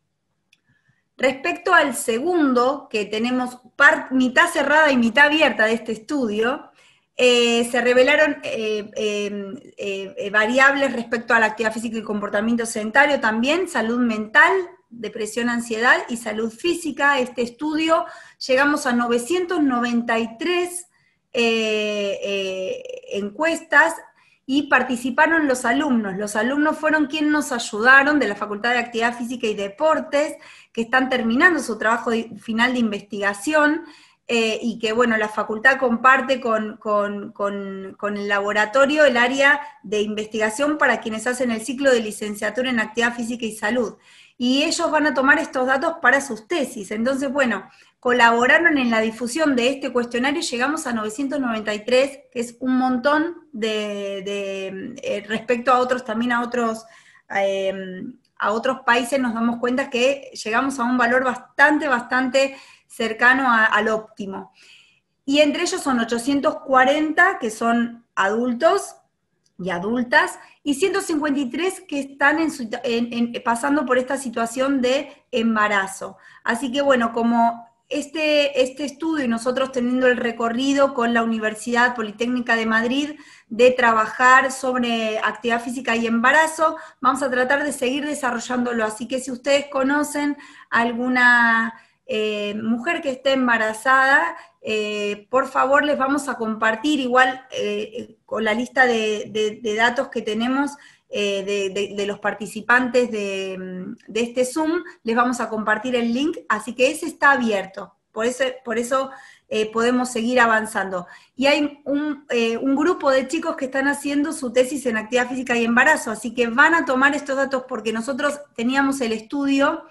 Respecto al segundo, que tenemos part, mitad cerrada y mitad abierta de este estudio, Eh, se revelaron eh, eh, eh, variables respecto a la actividad física y comportamiento sedentario también, salud mental, depresión, ansiedad y salud física. Este estudio llegamos a novecientas noventa y tres eh, eh, encuestas, y participaron los alumnos. Los alumnos fueron quienes nos ayudaron de la Facultad de Actividad Física y Deportes, que están terminando su trabajo de, final de investigación, Eh, y que, bueno, la facultad comparte con, con, con, con el laboratorio el área de investigación para quienes hacen el ciclo de licenciatura en actividad física y salud. Y ellos van a tomar estos datos para sus tesis. Entonces, bueno, colaboraron en la difusión de este cuestionario y llegamos a novecientos noventa y tres, que es un montón de, de eh, respecto a otros, también a otros, eh, a otros países nos damos cuenta que llegamos a un valor bastante, bastante cercano a, al óptimo. Y entre ellos son ochocientos cuarenta que son adultos y adultas, y ciento cincuenta y tres que están en, en, en, pasando por esta situación de embarazo. Así que bueno, como este, este estudio y nosotros teniendo el recorrido con la Universidad Politécnica de Madrid de trabajar sobre actividad física y embarazo, vamos a tratar de seguir desarrollándolo. Así que si ustedes conocen alguna eh, mujer que esté embarazada, eh, por favor les vamos a compartir igual eh, con la lista de, de, de datos que tenemos. Eh, de, de, de los participantes de, de este Zoom, les vamos a compartir el link, así que ese está abierto, por eso, por eso eh, podemos seguir avanzando. Y hay un, eh, un grupo de chicos que están haciendo su tesis en actividad física y embarazo, así que van a tomar estos datos porque nosotros teníamos el estudio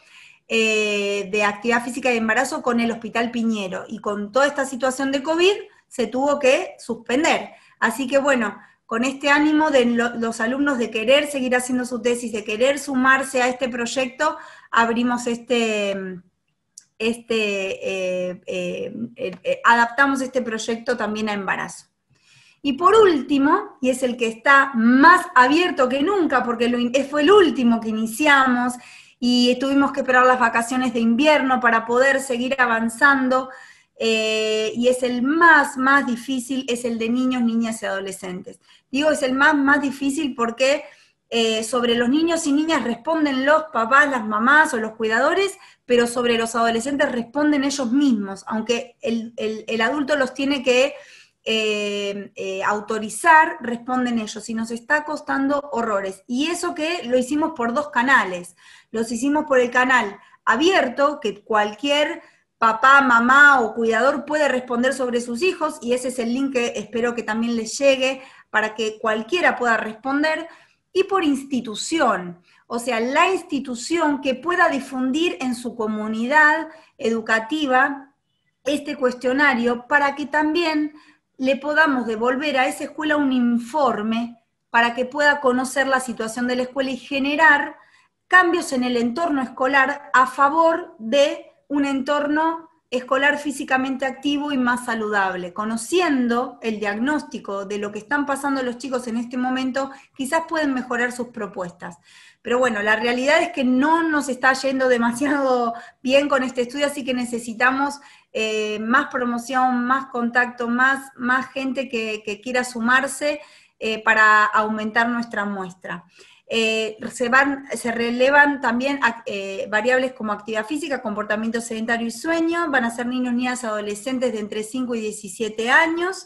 eh, de actividad física y embarazo con el Hospital Piñero, y con toda esta situación de COVID se tuvo que suspender. Así que bueno, con este ánimo de lo, los alumnos de querer seguir haciendo su tesis, de querer sumarse a este proyecto, abrimos este, este eh, eh, eh, adaptamos este proyecto también a embarazo. Y por último, y es el que está más abierto que nunca, porque lo, fue el último que iniciamos, y tuvimos que esperar las vacaciones de invierno para poder seguir avanzando, Eh, y es el más, más difícil, es el de niños, niñas y adolescentes. Digo, es el más, más difícil porque eh, sobre los niños y niñas responden los papás, las mamás o los cuidadores, pero sobre los adolescentes responden ellos mismos, aunque el, el, el adulto los tiene que eh, eh, autorizar, responden ellos, y nos está costando horrores. Y eso que lo hicimos por dos canales, los hicimos por el canal abierto, que cualquier papá, mamá o cuidador puede responder sobre sus hijos, y ese es el link que espero que también les llegue para que cualquiera pueda responder, y por institución, o sea, la institución que pueda difundir en su comunidad educativa este cuestionario para que también le podamos devolver a esa escuela un informe para que pueda conocer la situación de la escuela y generar cambios en el entorno escolar a favor de un entorno escolar físicamente activo y más saludable. Conociendo el diagnóstico de lo que están pasando los chicos en este momento, quizás pueden mejorar sus propuestas. Pero bueno, la realidad es que no nos está yendo demasiado bien con este estudio, así que necesitamos eh, más promoción, más contacto, más, más gente que, que quiera sumarse eh, para aumentar nuestra muestra. Eh, se, van, se relevan también eh, variables como actividad física, comportamiento sedentario y sueño, van a ser niños, niñas, adolescentes de entre cinco y diecisiete años,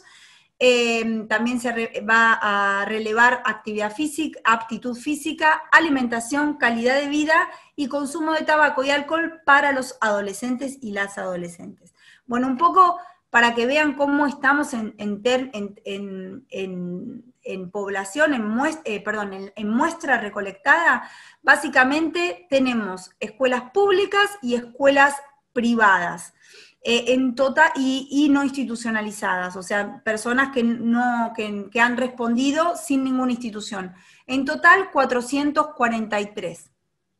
eh, también se re, va a relevar actividad física, aptitud física, alimentación, calidad de vida y consumo de tabaco y alcohol para los adolescentes y las adolescentes. Bueno, un poco para que vean cómo estamos en, en, ter, en, en, en en población, en muestra, eh, perdón, en, en muestra recolectada, básicamente tenemos escuelas públicas y escuelas privadas, eh, en total, y, y no institucionalizadas, o sea, personas que, no, que, que han respondido sin ninguna institución. En total, cuatrocientos cuarenta y tres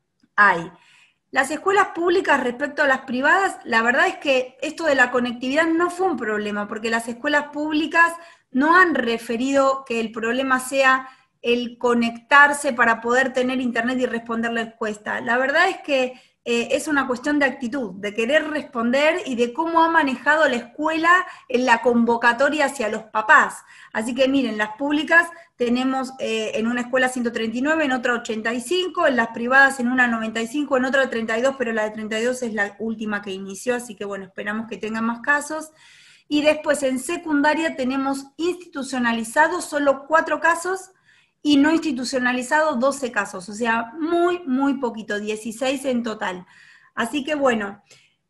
hay. Las escuelas públicas respecto a las privadas, la verdad es que esto de la conectividad no fue un problema, porque las escuelas públicas no han referido que el problema sea el conectarse para poder tener internet y responder la encuesta. La verdad es que eh, es una cuestión de actitud, de querer responder y de cómo ha manejado la escuela en la convocatoria hacia los papás. Así que miren, las públicas tenemos eh, en una escuela ciento treinta y nueve, en otra ochenta y cinco, en las privadas en una noventa y cinco, en otra treinta y dos, pero la de treinta y dos es la última que inició, así que bueno, esperamos que tengan más casos. Y después en secundaria tenemos institucionalizados solo cuatro casos y no institucionalizados doce casos, o sea, muy, muy poquito, dieciséis en total. Así que bueno,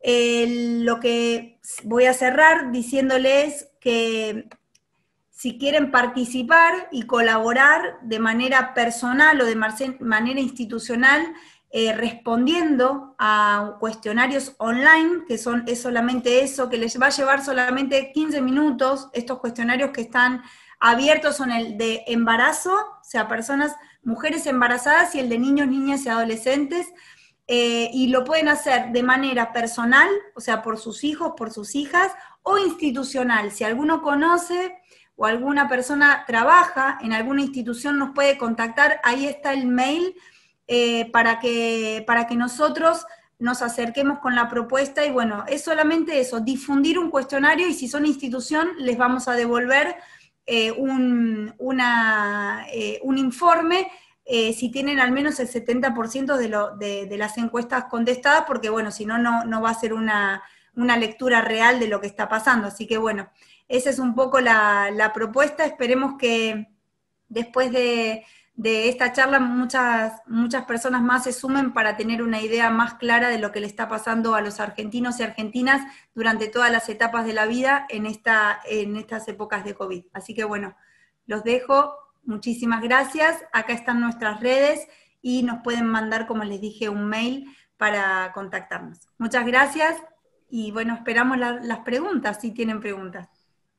eh, lo que voy a cerrar diciéndoles que si quieren participar y colaborar de manera personal o de manera institucional, Eh, respondiendo a cuestionarios online, que son, es solamente eso, que les va a llevar solamente quince minutos. Estos cuestionarios que están abiertos son el de embarazo, o sea, personas, mujeres embarazadas, y el de niños, niñas y adolescentes, eh, y lo pueden hacer de manera personal, o sea, por sus hijos, por sus hijas, o institucional. Si alguno conoce o alguna persona trabaja en alguna institución, nos puede contactar, ahí está el mail, Eh, para, que, para que nosotros nos acerquemos con la propuesta y bueno, es solamente eso, difundir un cuestionario y si son institución les vamos a devolver eh, un, una, eh, un informe eh, si tienen al menos el setenta por ciento de, lo, de, de las encuestas contestadas, porque bueno, si no, no, no va a ser una, una lectura real de lo que está pasando. Así que bueno, esa es un poco la, la propuesta, esperemos que después de... de esta charla muchas, muchas personas más se sumen para tener una idea más clara de lo que le está pasando a los argentinos y argentinas durante todas las etapas de la vida en, esta, en estas épocas de COVID. Así que bueno, los dejo, muchísimas gracias, acá están nuestras redes y nos pueden mandar, como les dije, un mail para contactarnos. Muchas gracias y bueno, esperamos la, las preguntas, si tienen preguntas.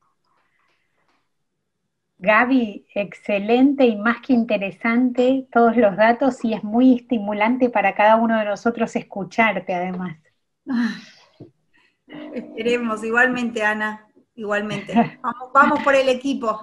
Gaby, excelente y más que interesante todos los datos y es muy estimulante para cada uno de nosotros escucharte además. Esperemos, igualmente Ana, igualmente. Vamos, vamos por el equipo.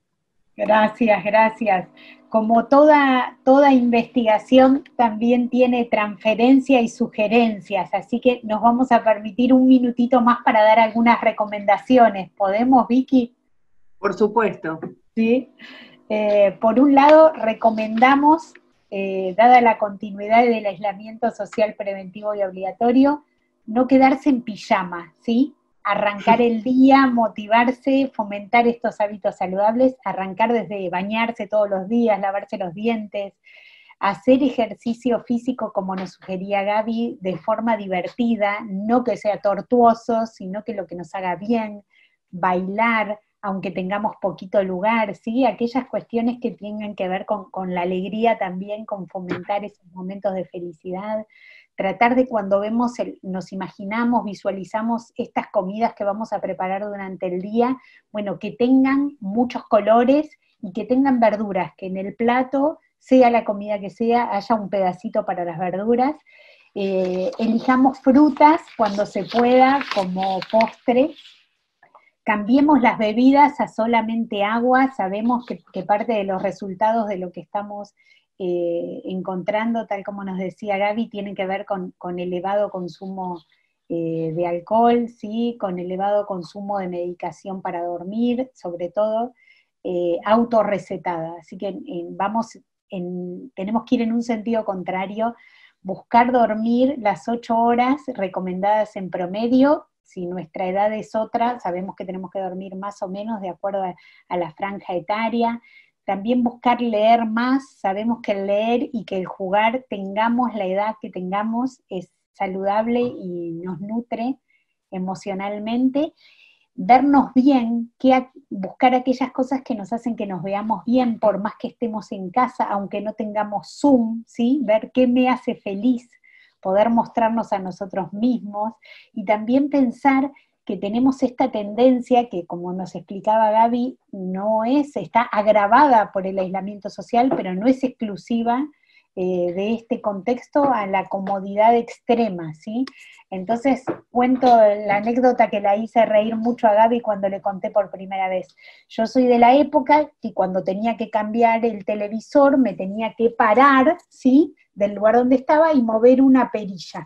Gracias, gracias. Como toda, toda investigación también tiene transferencia y sugerencias, así que nos vamos a permitir un minutito más para dar algunas recomendaciones. ¿Podemos, Vicky? Por supuesto. ¿Sí? Eh, por un lado, recomendamos, eh, dada la continuidad del aislamiento social preventivo y obligatorio, no quedarse en pijama, ¿sí? Arrancar el día, motivarse, fomentar estos hábitos saludables, arrancar desde bañarse todos los días, lavarse los dientes, hacer ejercicio físico como nos sugería Gaby, de forma divertida, no que sea tortuoso, sino que lo que nos haga bien, bailar, aunque tengamos poquito lugar, ¿sí? Aquellas cuestiones que tengan que ver con, con la alegría también, con fomentar esos momentos de felicidad, tratar de cuando vemos, el, nos imaginamos, visualizamos estas comidas que vamos a preparar durante el día, bueno, que tengan muchos colores y que tengan verduras, que en el plato, sea la comida que sea, haya un pedacito para las verduras, eh, elijamos frutas cuando se pueda como postre, cambiemos las bebidas a solamente agua, sabemos que, que parte de los resultados de lo que estamos eh, encontrando, tal como nos decía Gaby, tiene que ver con, con elevado consumo eh, de alcohol, ¿sí? Con elevado consumo de medicación para dormir, sobre todo eh, autorrecetada. Así que eh, vamos en, tenemos que ir en un sentido contrario, buscar dormir las ocho horas recomendadas en promedio. Si nuestra edad es otra, sabemos que tenemos que dormir más o menos de acuerdo a, a la franja etaria. También buscar leer más, sabemos que el leer y que el jugar, tengamos la edad que tengamos, es saludable y nos nutre emocionalmente. Vernos bien, que buscar aquellas cosas que nos hacen que nos veamos bien, por más que estemos en casa, aunque no tengamos Zoom, ¿sí? Ver qué me hace feliz, poder mostrarnos a nosotros mismos, y también pensar que tenemos esta tendencia que, como nos explicaba Gaby, no es, está agravada por el aislamiento social, pero no es exclusiva eh, de este contexto a la comodidad extrema, ¿sí? Entonces, cuento la anécdota que la hice reír mucho a Gaby cuando le conté por primera vez. Yo soy de la época que cuando tenía que cambiar el televisor, me tenía que parar, ¿sí?, del lugar donde estaba y mover una perilla.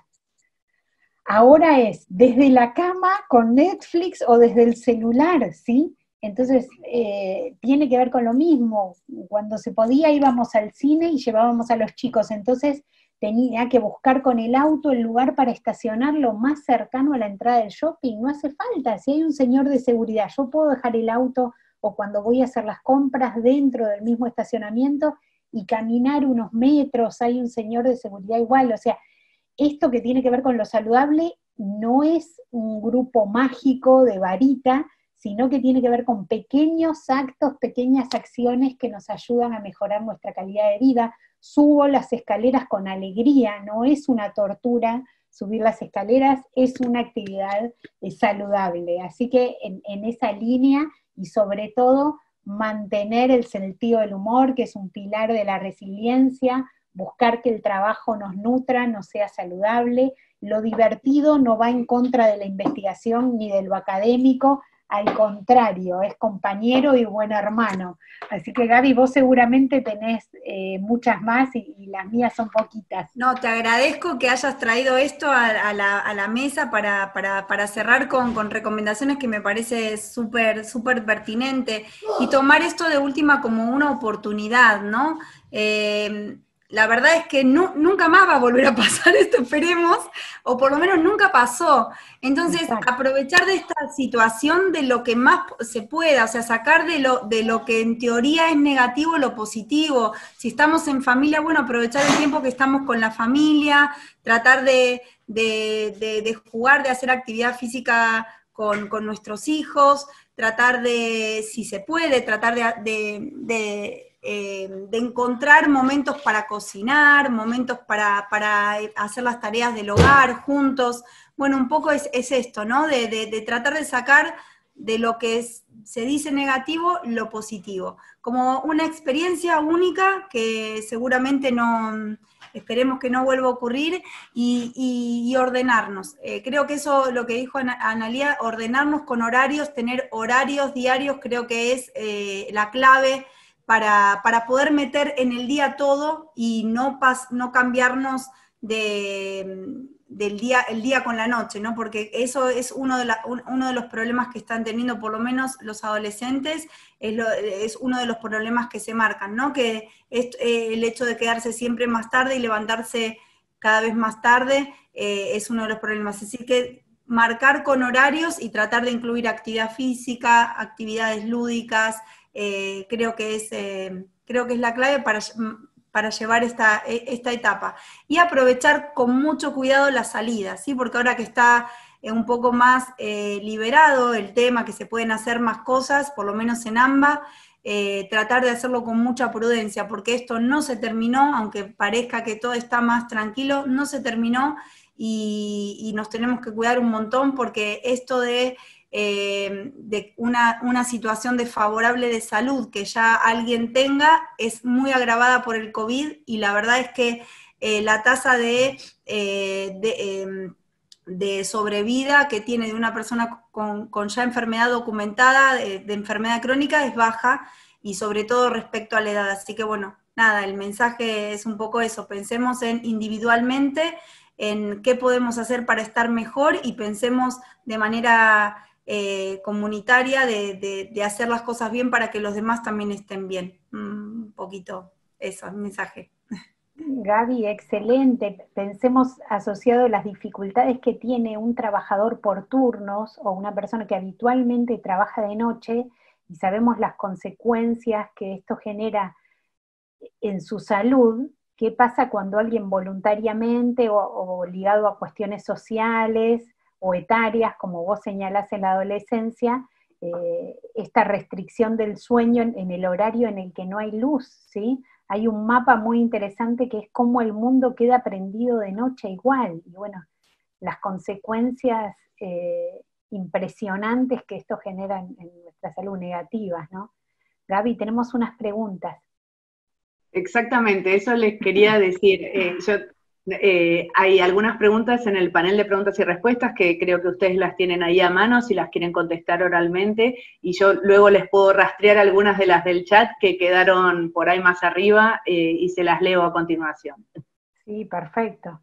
Ahora es desde la cama con Netflix o desde el celular, ¿sí? Entonces, eh, tiene que ver con lo mismo. Cuando se podía íbamos al cine y llevábamos a los chicos, entonces tenía que buscar con el auto el lugar para estacionar lo más cercano a la entrada del shopping. No hace falta, si hay un señor de seguridad, yo puedo dejar el auto o cuando voy a hacer las compras dentro del mismo estacionamiento y caminar unos metros, hay un señor de seguridad igual. O sea, esto que tiene que ver con lo saludable no es un grupo mágico de varita, sino que tiene que ver con pequeños actos, pequeñas acciones que nos ayudan a mejorar nuestra calidad de vida. Subo las escaleras con alegría, no es una tortura subir las escaleras, es una actividad eh, saludable. Así que en, en esa línea, y sobre todo, mantener el sentido del humor, que es un pilar de la resiliencia, buscar que el trabajo nos nutra, nos sea saludable. Lo divertido no va en contra de la investigación ni de lo académico, al contrario, es compañero y buen hermano. Así que Gaby, vos seguramente tenés eh, muchas más y, y las mías son poquitas. No, te agradezco que hayas traído esto a, a, la, a la mesa para, para, para cerrar con, con recomendaciones que me parece súper, súper pertinente y tomar esto de última como una oportunidad, ¿no? Eh, La verdad es que no, nunca más va a volver a pasar esto, esperemos, o por lo menos nunca pasó. Entonces, Exacto. aprovechar de esta situación de lo que más se pueda, o sea, sacar de lo, de lo que en teoría es negativo lo positivo. Si estamos en familia, bueno, aprovechar el tiempo que estamos con la familia, tratar de, de, de, de jugar, de hacer actividad física con, con nuestros hijos, tratar de, si se puede, tratar de... de, de Eh, de encontrar momentos para cocinar, momentos para, para hacer las tareas del hogar juntos. Bueno, un poco es, es esto, ¿no? De, de, de tratar de sacar de lo que es, se dice negativo, lo positivo. Como una experiencia única que seguramente no, esperemos que no vuelva a ocurrir, y, y, y ordenarnos. Eh, creo que eso, lo que dijo Analía, ordenarnos con horarios, tener horarios diarios, creo que es eh, la clave Para, para poder meter en el día todo y no, pas, no cambiarnos de, del día, el día con la noche, ¿no? Porque eso es uno de, la, un, uno de los problemas que están teniendo por lo menos los adolescentes, es, lo, es uno de los problemas que se marcan, ¿no? Que es, eh, el hecho de quedarse siempre más tarde y levantarse cada vez más tarde eh, es uno de los problemas. Así que marcar con horarios y tratar de incluir actividad física, actividades lúdicas. Eh, creo que es, eh, creo que es la clave para, para llevar esta, esta etapa. Y aprovechar con mucho cuidado la salida, ¿sí? Porque ahora que está eh, un poco más eh, liberado el tema, que se pueden hacer más cosas, por lo menos en AMBA, eh, tratar de hacerlo con mucha prudencia, porque esto no se terminó, aunque parezca que todo está más tranquilo, no se terminó, y, y nos tenemos que cuidar un montón, porque esto de... Eh, de una, una situación desfavorable de salud que ya alguien tenga es muy agravada por el COVID, y la verdad es que eh, la tasa de, eh, de, eh, de sobrevida que tiene de una persona con, con ya enfermedad documentada, de, de enfermedad crónica, es baja, y sobre todo respecto a la edad. Así que bueno, nada, el mensaje es un poco eso, pensemos en individualmente, en qué podemos hacer para estar mejor, y pensemos de manera... Eh, comunitaria de, de, de hacer las cosas bien para que los demás también estén bien. Mm, un poquito eso, el mensaje. Gaby, excelente. Pensemos asociado a las dificultades que tiene un trabajador por turnos o una persona que habitualmente trabaja de noche, y sabemos las consecuencias que esto genera en su salud. ¿Qué pasa cuando alguien voluntariamente o, o ligado a cuestiones sociales o etarias, como vos señalás en la adolescencia, eh, esta restricción del sueño en, en el horario en el que no hay luz, ¿sí? Hay un mapa muy interesante que es cómo el mundo queda prendido de noche igual, y bueno, las consecuencias eh, impresionantes que esto genera en, en nuestra salud, negativas, ¿no? Gaby, tenemos unas preguntas. Exactamente, eso les quería decir. Eh, yo Eh, hay algunas preguntas en el panel de preguntas y respuestas que creo que ustedes las tienen ahí a mano si las quieren contestar oralmente, y yo luego les puedo rastrear algunas de las del chat que quedaron por ahí más arriba eh, y se las leo a continuación. Sí, perfecto.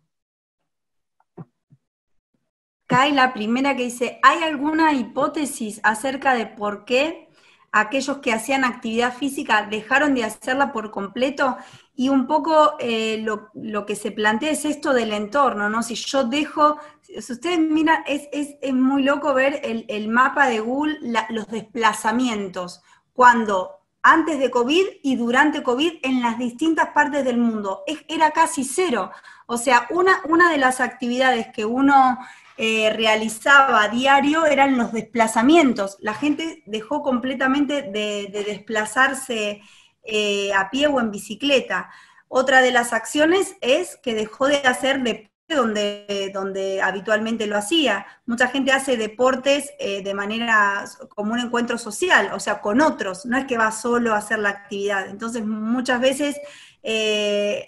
Acá hay la primera que dice, ¿hay alguna hipótesis acerca de por qué aquellos que hacían actividad física dejaron de hacerla por completo? Y un poco eh, lo, lo que se plantea es esto del entorno, ¿no? Si yo dejo, si ustedes miran, es, es, es muy loco ver el, el mapa de Google, la, los desplazamientos, cuando antes de COVID y durante COVID en las distintas partes del mundo, es, era casi cero. O sea, una, una de las actividades que uno eh, realizaba a diario eran los desplazamientos. La gente dejó completamente de, de desplazarse Eh, a pie o en bicicleta. Otra de las acciones es que dejó de hacer deporte donde, donde habitualmente lo hacía. Mucha gente hace deportes eh, de manera como un encuentro social, o sea, con otros, no es que va solo a hacer la actividad. Entonces, muchas veces eh,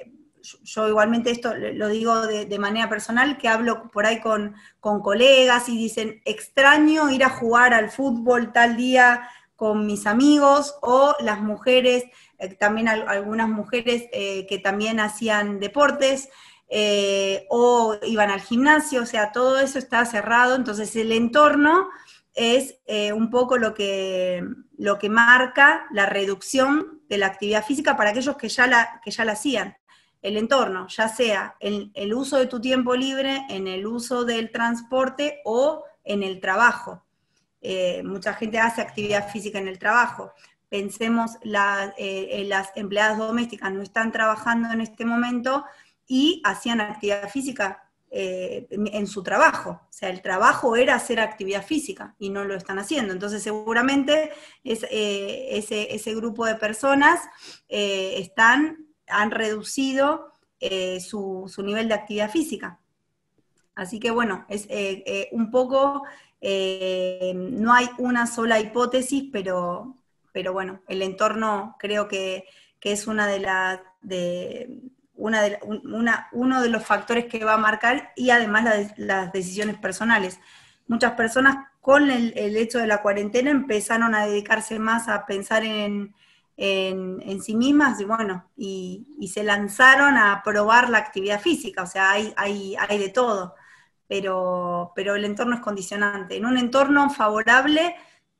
yo igualmente esto lo digo de, de manera personal, que hablo por ahí con, con colegas y dicen, extraño ir a jugar al fútbol tal día con mis amigos, o las mujeres, eh, también algunas mujeres eh, que también hacían deportes, eh, o iban al gimnasio, o sea, todo eso está cerrado, entonces el entorno es eh, un poco lo que, lo que marca la reducción de la actividad física para aquellos que ya la, que ya la hacían. El entorno, ya sea en el uso de tu tiempo libre, en el uso del transporte o en el trabajo. Eh, mucha gente hace actividad física en el trabajo. Pensemos, la, eh, las empleadas domésticas no están trabajando en este momento y hacían actividad física eh, en, en su trabajo. O sea, el trabajo era hacer actividad física y no lo están haciendo. Entonces, seguramente es, eh, ese, ese grupo de personas eh, están, han reducido eh, su, su nivel de actividad física. Así que, bueno, es eh, eh, un poco... Eh, no hay una sola hipótesis, pero, pero bueno, el entorno creo que, que es una de las, de, una de, una, uno de los factores que va a marcar, y además la de, las decisiones personales. Muchas personas con el, el hecho de la cuarentena empezaron a dedicarse más a pensar en, en, en sí mismas, y bueno, y, y se lanzaron a probar la actividad física, o sea, hay, hay, hay de todo. Pero, pero el entorno es condicionante. En un entorno favorable,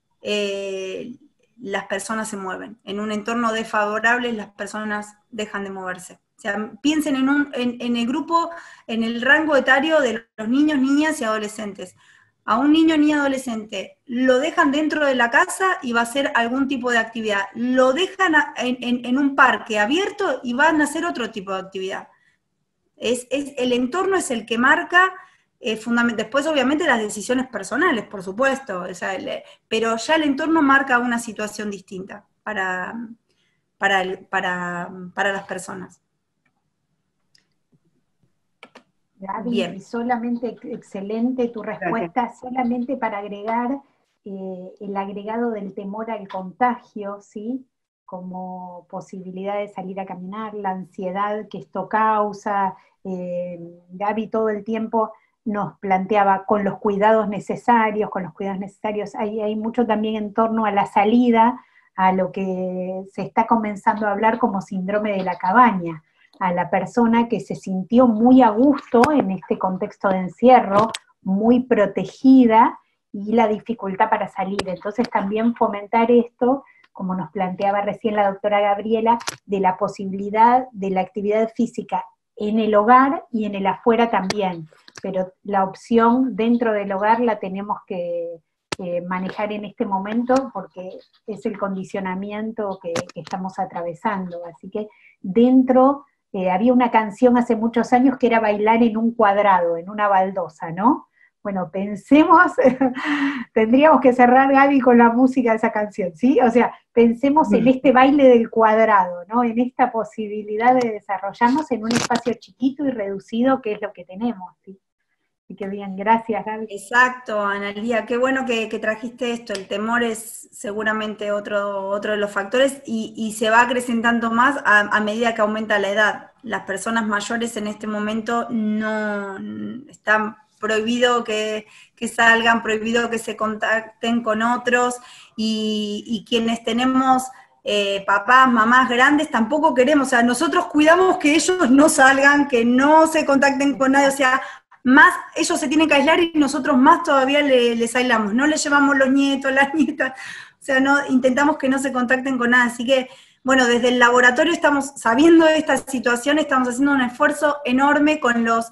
eh, las personas se mueven. En un entorno desfavorable, las personas dejan de moverse. O sea, piensen en, un, en, en el grupo, en el rango etario de los niños, niñas y adolescentes. A un niño, niña, adolescente, lo dejan dentro de la casa y va a hacer algún tipo de actividad. Lo dejan a, en, en, en un parque abierto y van a hacer otro tipo de actividad. Es, es, el entorno es el que marca. Eh, Después, obviamente, las decisiones personales, por supuesto, o sea, el, pero ya el entorno marca una situación distinta para, para, el, para, para las personas. Gaby, Bien. Solamente excelente tu respuesta. Gracias. Solamente para agregar eh, el agregado del temor al contagio, ¿sí? Como posibilidad de salir a caminar, la ansiedad que esto causa. Eh, Gaby todo el tiempo nos planteaba con los cuidados necesarios, con los cuidados necesarios, hay, hay mucho también en torno a la salida, a lo que se está comenzando a hablar como síndrome de la cabaña, a la persona que se sintió muy a gusto en este contexto de encierro, muy protegida, y la dificultad para salir. Entonces también fomentar esto, como nos planteaba recién la doctora Gabriela, de la posibilidad de la actividad física en el hogar y en el afuera también, pero la opción dentro del hogar la tenemos que eh, manejar en este momento porque es el condicionamiento que, que estamos atravesando. Así que dentro, eh, había una canción hace muchos años que era bailar en un cuadrado, en una baldosa, ¿no? Bueno, pensemos, tendríamos que cerrar, Gaby, con la música de esa canción, ¿sí? O sea, pensemos en este baile del cuadrado, ¿no? En esta posibilidad de desarrollarnos en un espacio chiquito y reducido, que es lo que tenemos, ¿sí? Así que bien, gracias, Gaby. Exacto, Analía, qué bueno que, que trajiste esto. El temor es seguramente otro, otro de los factores y, y se va acrecentando más a, a medida que aumenta la edad. Las personas mayores en este momento no están prohibido que, que salgan, prohibido que se contacten con otros, y, y quienes tenemos eh, papás, mamás grandes, tampoco queremos, o sea, nosotros cuidamos que ellos no salgan, que no se contacten con nadie, o sea, más ellos se tienen que aislar y nosotros más todavía le, les aislamos, no les llevamos los nietos, las nietas, o sea, no, intentamos que no se contacten con nada, así que, bueno, desde el laboratorio estamos sabiendo de esta situación, estamos haciendo un esfuerzo enorme con los,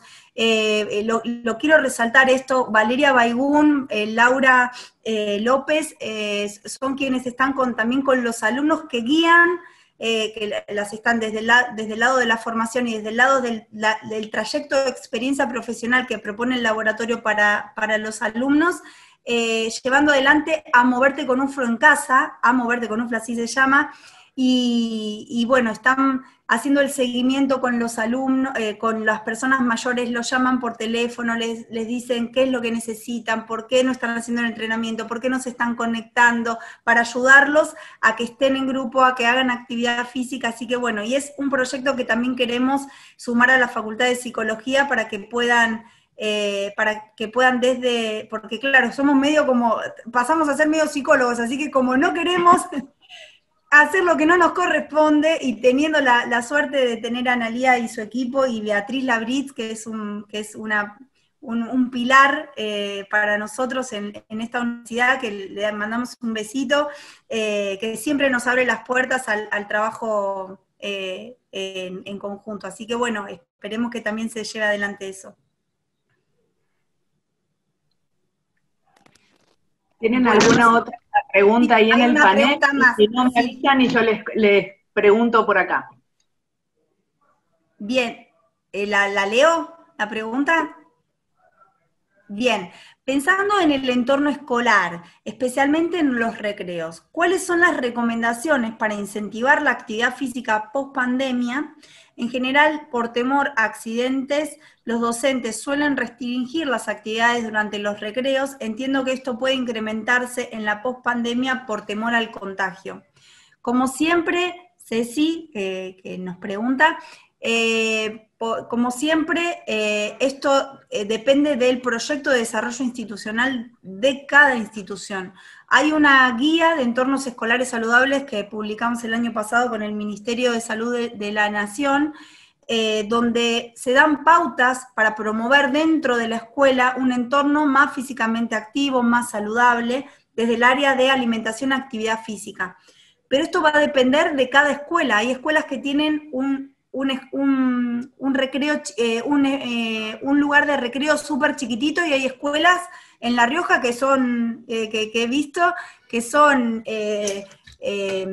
eh, lo, lo quiero resaltar esto, Valeria Baigún, eh, Laura eh, López, eh, son quienes están con, también con los alumnos que guían, eh, que las están desde, la, desde el lado de la formación y desde el lado del, la, del trayecto de experiencia profesional que propone el laboratorio para, para los alumnos, eh, llevando adelante a Moverte con UNFLO en casa, a Moverte con UNFLO así se llama. Y, y bueno, están haciendo el seguimiento con los alumnos, eh, con las personas mayores, los llaman por teléfono, les, les dicen qué es lo que necesitan, por qué no están haciendo el entrenamiento, por qué no se están conectando, para ayudarlos a que estén en grupo, a que hagan actividad física, así que bueno, y es un proyecto que también queremos sumar a la Facultad de Psicología para que puedan... Eh, para que puedan desde, porque claro, somos medio como, pasamos a ser medio psicólogos, así que como no queremos hacer lo que no nos corresponde, y teniendo la, la suerte de tener a Analía y su equipo, y Beatriz Labritz, que es un, que es una, un, un pilar eh, para nosotros en, en esta universidad, que le mandamos un besito, eh, que siempre nos abre las puertas al, al trabajo eh, en, en conjunto. Así que bueno, esperemos que también se lleve adelante eso. ¿Tienen bueno, alguna no sé. otra pregunta ahí en el panel? Más. Si no me avisan y yo les, les pregunto por acá. Bien, eh, ¿la, ¿la leo, la pregunta? Bien, pensando en el entorno escolar, especialmente en los recreos, ¿cuáles son las recomendaciones para incentivar la actividad física post pandemia? En general, por temor a accidentes, los docentes suelen restringir las actividades durante los recreos. Entiendo que esto puede incrementarse en la post-pandemia por temor al contagio. Como siempre, Ceci, eh, que nos pregunta, eh, por, como siempre, eh, esto eh, depende del proyecto de desarrollo institucional de cada institución. Hay una guía de entornos escolares saludables que publicamos el año pasado con el Ministerio de Salud de, de la Nación, eh, donde se dan pautas para promover dentro de la escuela un entorno más físicamente activo, más saludable, desde el área de alimentación y actividad física. Pero esto va a depender de cada escuela. Hay escuelas que tienen un, un, un, un, recreo, eh, un, eh, un lugar de recreo súper chiquitito, y hay escuelas en La Rioja que son, eh, que, que he visto, que son eh, eh,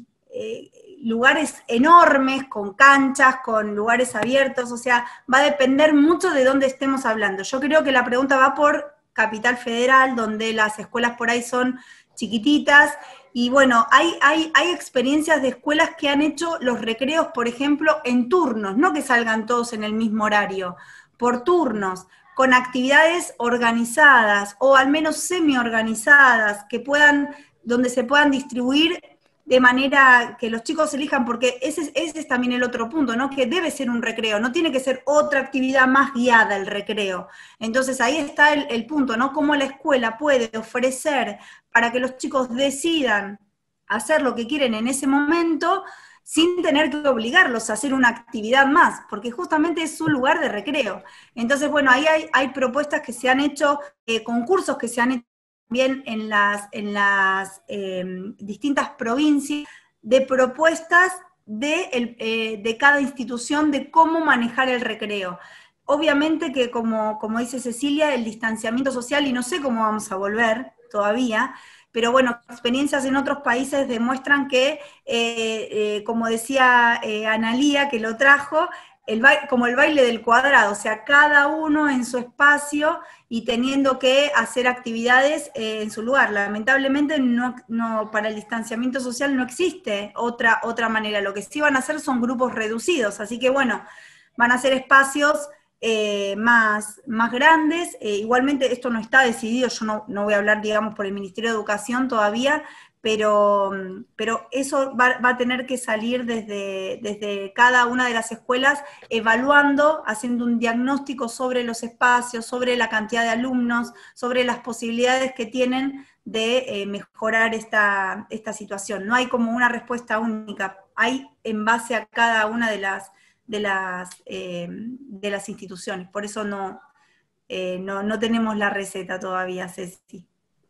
eh, lugares enormes, con canchas, con lugares abiertos, o sea, va a depender mucho de dónde estemos hablando. Yo creo que la pregunta va por Capital Federal, donde las escuelas por ahí son chiquititas, y bueno, hay, hay, hay experiencias de escuelas que han hecho los recreos, por ejemplo, en turnos, no que salgan todos en el mismo horario, por turnos, con actividades organizadas, o al menos semi-organizadas, que puedan, donde se puedan distribuir de manera que los chicos elijan, porque ese, ese es también el otro punto, ¿no? Que debe ser un recreo, no tiene que ser otra actividad más guiada el recreo. Entonces ahí está el, el punto, ¿no? Cómo la escuela puede ofrecer para que los chicos decidan hacer lo que quieren en ese momento, sin tener que obligarlos a hacer una actividad más, porque justamente es su lugar de recreo. Entonces, bueno, ahí hay, hay propuestas que se han hecho, eh, concursos que se han hecho también en las, en las eh, distintas provincias, de propuestas de, el, eh, de cada institución de cómo manejar el recreo. Obviamente que, como, como dice Cecilia, el distanciamiento social, y no sé cómo vamos a volver todavía, pero bueno, experiencias en otros países demuestran que, eh, eh, como decía eh, Analía, que lo trajo, el como el baile del cuadrado, o sea, cada uno en su espacio y teniendo que hacer actividades eh, en su lugar. Lamentablemente, no, no, para el distanciamiento social no existe otra, otra manera. Lo que sí van a hacer son grupos reducidos, así que bueno, van a ser espacios Eh, más, más grandes. Eh, igualmente esto no está decidido, yo no, no voy a hablar, digamos, por el Ministerio de Educación todavía, pero, pero eso va, va a tener que salir desde, desde cada una de las escuelas, evaluando, haciendo un diagnóstico sobre los espacios, sobre la cantidad de alumnos, sobre las posibilidades que tienen de eh, mejorar esta, esta situación. No hay como una respuesta única, hay en base a cada una de las de las, eh, de las instituciones. Por eso no, eh, no, no tenemos la receta todavía, Ceci.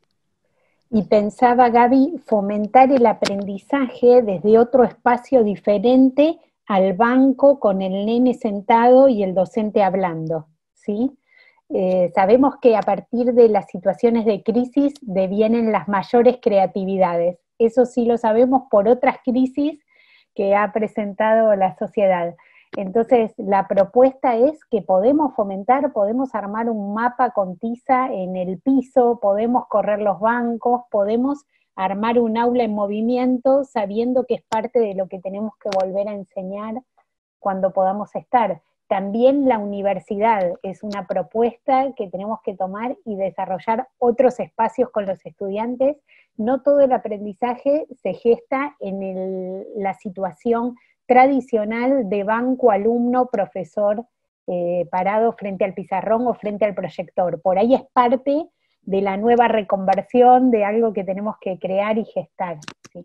Y pensaba, Gaby, fomentar el aprendizaje desde otro espacio diferente al banco con el nene sentado y el docente hablando, ¿sí? Eh, sabemos que a partir de las situaciones de crisis devienen las mayores creatividades. Eso sí lo sabemos por otras crisis que ha presentado la sociedad. Entonces, la propuesta es que podemos fomentar, podemos armar un mapa con tiza en el piso, podemos correr los bancos, podemos armar un aula en movimiento, sabiendo que es parte de lo que tenemos que volver a enseñar cuando podamos estar. También la universidad es una propuesta que tenemos que tomar y desarrollar otros espacios con los estudiantes. No todo el aprendizaje se gesta en el, la situación tradicional de banco, alumno, profesor, eh, parado frente al pizarrón o frente al proyector. Por ahí es parte de la nueva reconversión de algo que tenemos que crear y gestar. ¿Sí?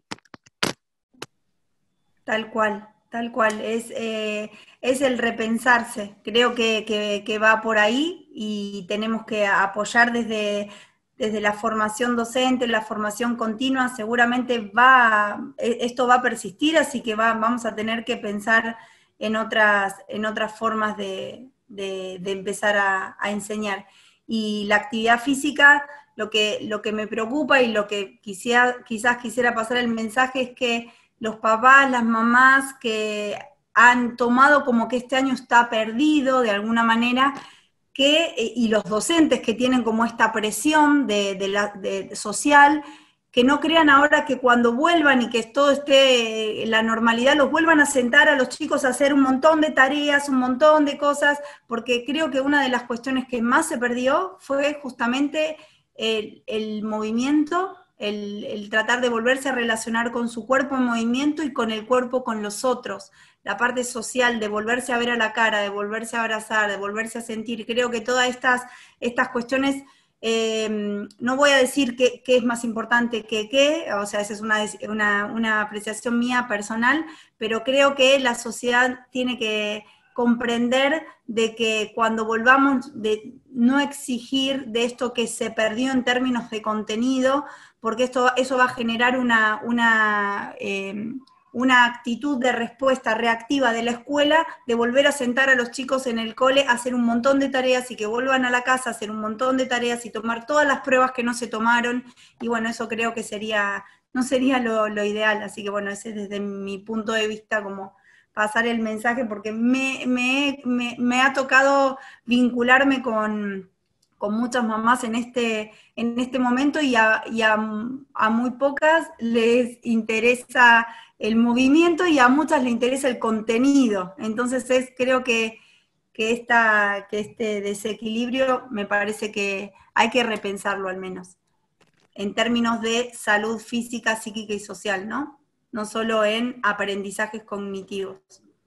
Tal cual, tal cual. Es, eh, es el repensarse. Creo que, que, que va por ahí y tenemos que apoyar desde... desde la formación docente, la formación continua, seguramente va, esto va a persistir, así que va, vamos a tener que pensar en otras, en otras formas de, de, de empezar a, a enseñar. Y la actividad física, lo que, lo que me preocupa y lo que quisiera, quizás quisiera pasar el mensaje es que los papás, las mamás que han tomado como que este año está perdido de alguna manera, que, y los docentes que tienen como esta presión de, de la, de, social, que no crean ahora que cuando vuelvan y que todo esté en la normalidad, los vuelvan a sentar a los chicos a hacer un montón de tareas, un montón de cosas, porque creo que una de las cuestiones que más se perdió fue justamente el, el movimiento, el, el tratar de volverse a relacionar con su cuerpo en movimiento y con el cuerpo con los otros. La parte social, de volverse a ver a la cara, de volverse a abrazar, de volverse a sentir. Creo que todas estas, estas cuestiones, eh, no voy a decir qué es más importante que qué, o sea, esa es una, una, una apreciación mía personal, pero creo que la sociedad tiene que comprender de que cuando volvamos, de no exigir de esto que se perdió en términos de contenido, porque esto, eso va a generar una... una eh, una actitud de respuesta reactiva de la escuela, de volver a sentar a los chicos en el cole, a hacer un montón de tareas y que vuelvan a la casa a hacer un montón de tareas y tomar todas las pruebas que no se tomaron, y bueno, eso creo que sería, no sería lo, lo ideal, así que bueno, ese es desde mi punto de vista como pasar el mensaje, porque me, me, me, me ha tocado vincularme con... con muchas mamás en este, en este momento y, a, y a, a muy pocas les interesa el movimiento y a muchas les interesa el contenido. Entonces es, creo que, que, esta, que este desequilibrio me parece que hay que repensarlo al menos, en términos de salud física, psíquica y social, ¿no? No solo en aprendizajes cognitivos.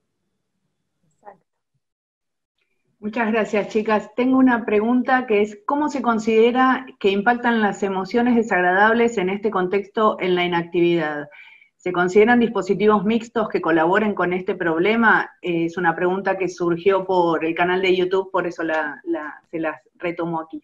Muchas gracias, chicas. Tengo una pregunta que es, ¿cómo se considera que impactan las emociones desagradables en este contexto en la inactividad? ¿Se consideran dispositivos mixtos que colaboren con este problema? Eh, es una pregunta que surgió por el canal de YouTube, por eso la, la, se las retomo aquí.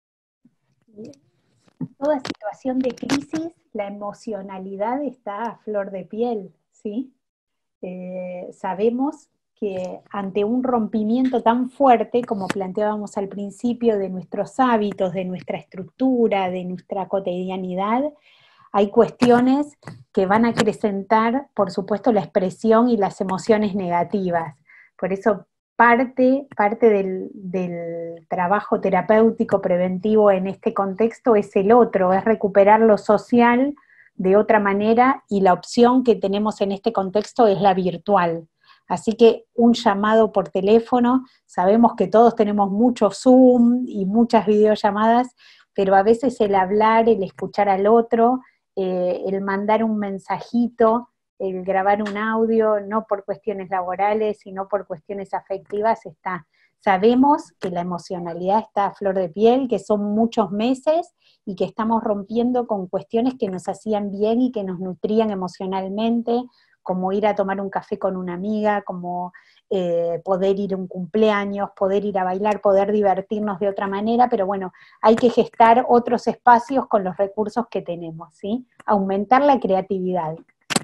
Toda situación de crisis, la emocionalidad está a flor de piel, ¿sí? Eh, sabemos que ante un rompimiento tan fuerte, como planteábamos al principio, de nuestros hábitos, de nuestra estructura, de nuestra cotidianidad, hay cuestiones que van a acrecentar, por supuesto, la expresión y las emociones negativas. Por eso parte, parte del, del trabajo terapéutico preventivo en este contexto es el otro, es recuperar lo social de otra manera, y la opción que tenemos en este contexto es la virtual. Así que un llamado por teléfono, sabemos que todos tenemos mucho Zoom y muchas videollamadas, pero a veces el hablar, el escuchar al otro, eh, el mandar un mensajito, el grabar un audio, no por cuestiones laborales, sino por cuestiones afectivas, está. Sabemos que la emocionalidad está a flor de piel, que son muchos meses y que estamos rompiendo con cuestiones que nos hacían bien y que nos nutrían emocionalmente, como ir a tomar un café con una amiga, como eh, poder ir a un cumpleaños, poder ir a bailar, poder divertirnos de otra manera, pero bueno, hay que gestar otros espacios con los recursos que tenemos, ¿sí? Aumentar la creatividad.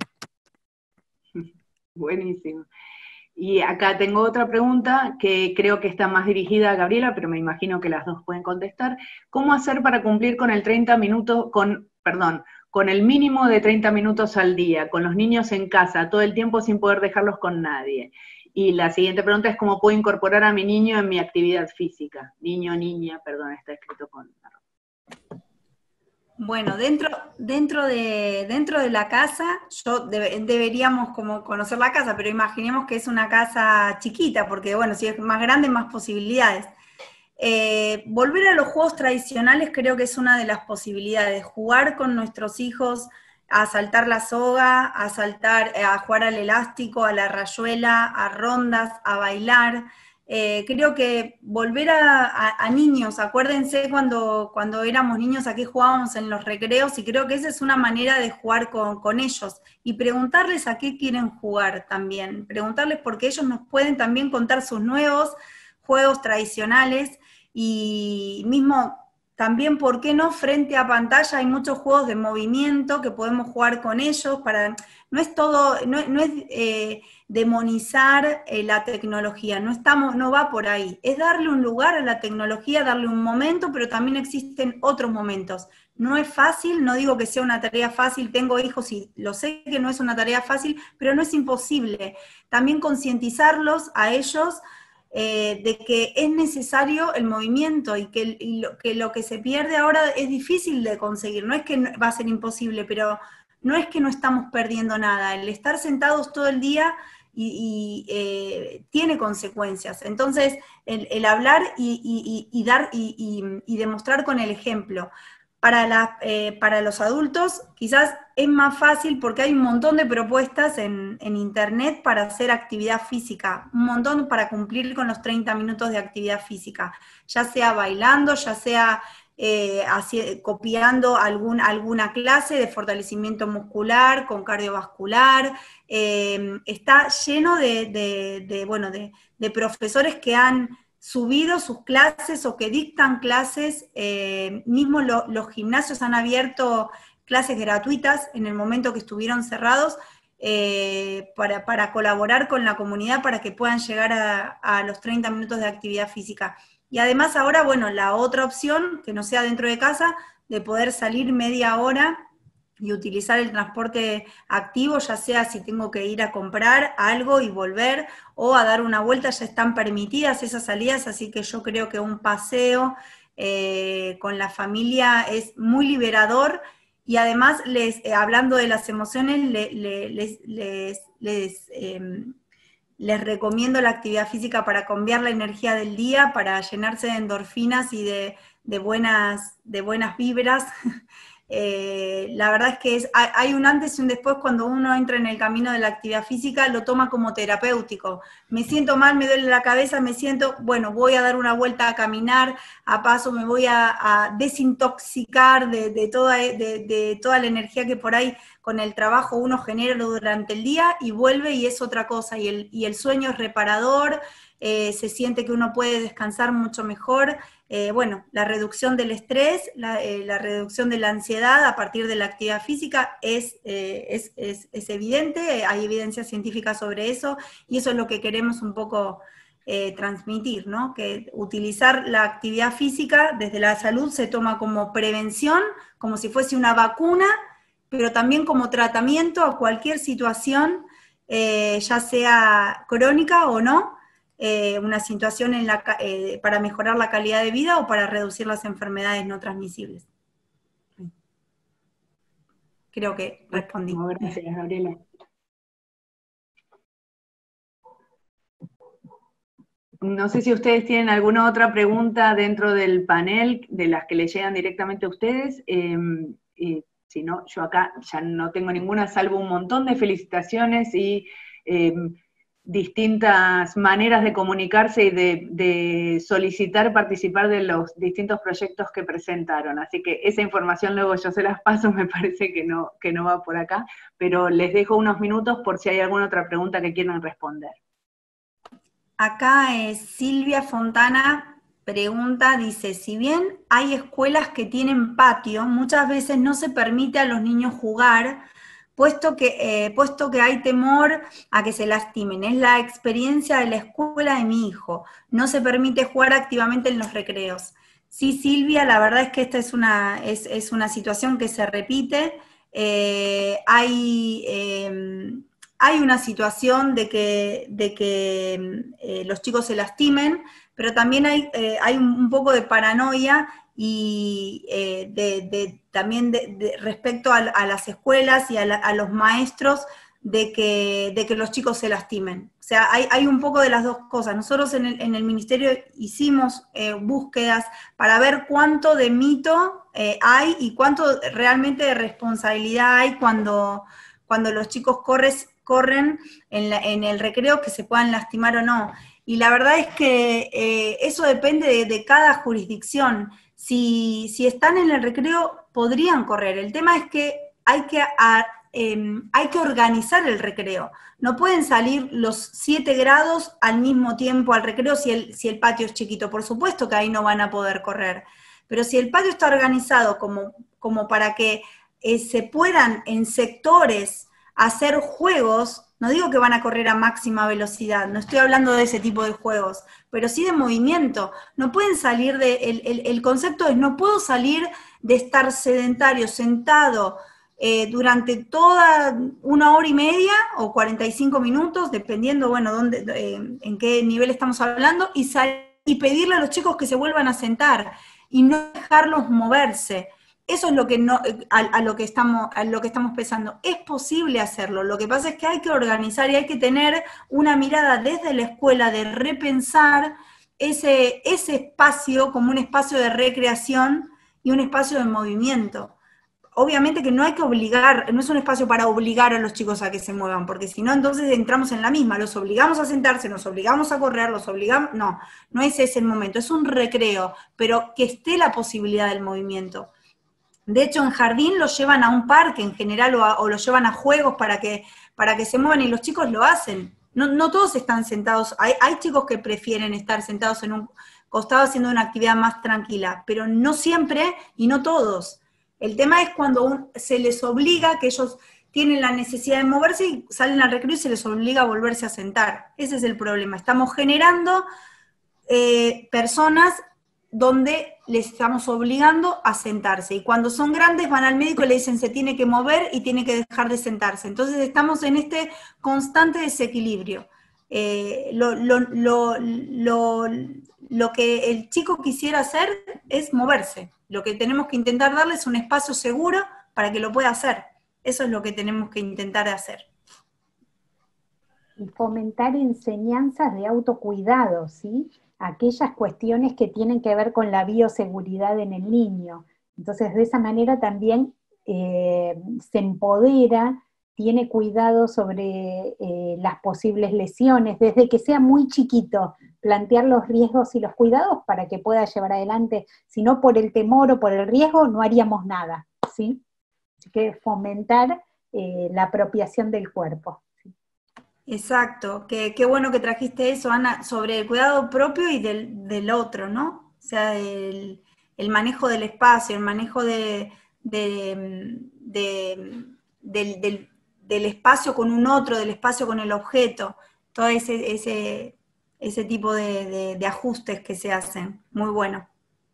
Buenísimo. Y acá tengo otra pregunta que creo que está más dirigida a Gabriela, pero me imagino que las dos pueden contestar. ¿Cómo hacer para cumplir con el treinta minutos, con, perdón, con el mínimo de treinta minutos al día, con los niños en casa, todo el tiempo sin poder dejarlos con nadie? Y la siguiente pregunta es, ¿cómo puedo incorporar a mi niño en mi actividad física? Niño, niña, perdón, está escrito con... Bueno, dentro, dentro, de, dentro de la casa, yo debe- deberíamos como conocer la casa, pero imaginemos que es una casa chiquita, porque bueno, si es más grande, más posibilidades. Eh, volver a los juegos tradicionales creo que es una de las posibilidades. Jugar con nuestros hijos a saltar la soga, a saltar, a jugar al elástico, a la rayuela, a rondas, a bailar. Eh, creo que volver a, a- a niños, acuérdense cuando, cuando éramos niños a qué jugábamos en los recreos, y creo que esa es una manera de jugar con, con ellos y preguntarles a qué quieren jugar también, preguntarles porque ellos nos pueden también contar sus nuevos juegos tradicionales y mismo también, ¿por qué no? Frente a pantalla hay muchos juegos de movimiento que podemos jugar con ellos, para, no es todo, no, no es eh, demonizar eh, la tecnología, no, estamos, no va por ahí, es darle un lugar a la tecnología, darle un momento, pero también existen otros momentos. No es fácil, no digo que sea una tarea fácil, tengo hijos y lo sé que no es una tarea fácil, pero no es imposible. También concientizarlos a ellos eh, de que es necesario el movimiento y, que, y lo, que lo que se pierde ahora es difícil de conseguir, no es que va a ser imposible, pero no es que no estamos perdiendo nada, el estar sentados todo el día y, y eh, tiene consecuencias, entonces el, el hablar y, y, y dar y, y, demostrar con el ejemplo. Para, la, eh, para los adultos quizás es más fácil porque hay un montón de propuestas en, en internet para hacer actividad física, un montón para cumplir con los treinta minutos de actividad física, ya sea bailando, ya sea eh, así, copiando algún, alguna clase de fortalecimiento muscular, con cardiovascular, eh, está lleno de, de, de, bueno, de, de profesores que han subido sus clases o que dictan clases, eh, mismo lo, los gimnasios han abierto clases gratuitas en el momento que estuvieron cerrados eh, para, para colaborar con la comunidad para que puedan llegar a, a los treinta minutos de actividad física. Y además ahora, bueno, la otra opción, que no sea dentro de casa, de poder salir media hora y utilizar el transporte activo, ya sea si tengo que ir a comprar algo y volver, o a dar una vuelta, ya están permitidas esas salidas, así que yo creo que un paseo eh, con la familia es muy liberador, y además, les, eh, hablando de las emociones, le, le, les, les, les, eh, les recomiendo la actividad física para cambiar la energía del día, para llenarse de endorfinas y de, de, buenas, de buenas vibras. Eh, la verdad es que es, hay un antes y un después cuando uno entra en el camino de la actividad física, lo toma como terapéutico. Me siento mal, me duele la cabeza, me siento, bueno, voy a dar una vuelta a caminar, a paso me voy a, a desintoxicar de, de, toda, de, de toda la energía que por ahí con el trabajo uno genera durante el día y vuelve y es otra cosa. Y el, y el sueño es reparador, eh, se siente que uno puede descansar mucho mejor. Eh, bueno, la reducción del estrés, la, eh, la reducción de la ansiedad a partir de la actividad física es, eh, es, es, es evidente, hay evidencia científica sobre eso, y eso es lo que queremos un poco eh, transmitir, ¿no? Que utilizar la actividad física desde la salud se toma como prevención, como si fuese una vacuna, pero también como tratamiento a cualquier situación, eh, ya sea crónica o no, Eh, una situación en la, eh, para mejorar la calidad de vida o para reducir las enfermedades no transmisibles. Creo que respondí. Gracias, Gabriela. No sé si ustedes tienen alguna otra pregunta dentro del panel, de las que le llegan directamente a ustedes. Eh, y si no, yo acá ya no tengo ninguna, salvo un montón de felicitaciones y eh, distintas maneras de comunicarse y de, de solicitar participar de los distintos proyectos que presentaron. Así que esa información luego yo se las paso, me parece que no, que no va por acá, pero les dejo unos minutos por si hay alguna otra pregunta que quieran responder. Acá es Silvia Fontana pregunta, dice, si bien hay escuelas que tienen patio, muchas veces no se permite a los niños jugar, puesto que, eh, puesto que hay temor a que se lastimen. Es la experiencia de la escuela de mi hijo. No se permite jugar activamente en los recreos. Sí, Silvia, la verdad es que esta es una, es, es una situación que se repite. Eh, hay... Eh, Hay una situación de que, de que eh, los chicos se lastimen, pero también hay, eh, hay un, un poco de paranoia y eh, de, de, también de, de respecto a, a las escuelas y a, la, a los maestros de que, de que los chicos se lastimen. O sea, hay, hay un poco de las dos cosas. Nosotros en el, en el ministerio hicimos eh, búsquedas para ver cuánto de mito eh, hay y cuánto realmente de responsabilidad hay cuando, cuando los chicos corres, corren en, la, en el recreo, que se puedan lastimar o no. Y la verdad es que eh, eso depende de, de cada jurisdicción. Si, si están en el recreo, podrían correr. El tema es que hay que, a, eh, hay que organizar el recreo. No pueden salir los siete grados al mismo tiempo al recreo si el, si el patio es chiquito. Por supuesto que ahí no van a poder correr. Pero si el patio está organizado como, como para que eh, se puedan en sectores hacer juegos, no digo que van a correr a máxima velocidad, no estoy hablando de ese tipo de juegos, pero sí de movimiento. No pueden salir de, el, el, el concepto es, no puedo salir de estar sedentario, sentado eh, durante toda una hora y media o cuarenta y cinco minutos, dependiendo, bueno, dónde, eh, en qué nivel estamos hablando, y, sal, y pedirle a los chicos que se vuelvan a sentar y no dejarlos moverse. Eso es lo que no, a, a, lo que estamos, a lo que estamos pensando. Es posible hacerlo, lo que pasa es que hay que organizar y hay que tener una mirada desde la escuela de repensar ese, ese espacio como un espacio de recreación y un espacio de movimiento. Obviamente que no hay que obligar, no es un espacio para obligar a los chicos a que se muevan, porque si no entonces entramos en la misma, los obligamos a sentarse, nos obligamos a correr, los obligamos, no, no ese es el momento, es un recreo, pero que esté la posibilidad del movimiento. De hecho, en jardín los llevan a un parque en general o, a, o los llevan a juegos para que, para que se muevan y los chicos lo hacen. No, no todos están sentados, hay, hay chicos que prefieren estar sentados en un costado haciendo una actividad más tranquila, pero no siempre y no todos. El tema es cuando un, se les obliga, que ellos tienen la necesidad de moverse y salen al recreo y se les obliga a volverse a sentar. Ese es el problema. Estamos generando eh, personas donde les estamos obligando a sentarse. Y cuando son grandes van al médico y le dicen se tiene que mover y tiene que dejar de sentarse. Entonces estamos en este constante desequilibrio. Eh, lo, lo, lo, lo, lo que el chico quisiera hacer es moverse. Lo que tenemos que intentar darle es un espacio seguro para que lo pueda hacer. Eso es lo que tenemos que intentar hacer. Y fomentar enseñanzas de autocuidado, ¿sí? Aquellas cuestiones que tienen que ver con la bioseguridad en el niño. Entonces, de esa manera también eh, se empodera, tiene cuidado sobre eh, las posibles lesiones, desde que sea muy chiquito, plantear los riesgos y los cuidados para que pueda llevar adelante, si no por el temor o por el riesgo, no haríamos nada, ¿sí? Así que fomentar eh, la apropiación del cuerpo. Exacto, qué, qué bueno que trajiste eso, Ana, sobre el cuidado propio y del, del otro, ¿no? O sea, el, el manejo del espacio, el manejo de, de, de, del, del, del espacio con un otro, del espacio con el objeto, todo ese, ese, ese tipo de, de, de ajustes que se hacen, muy bueno.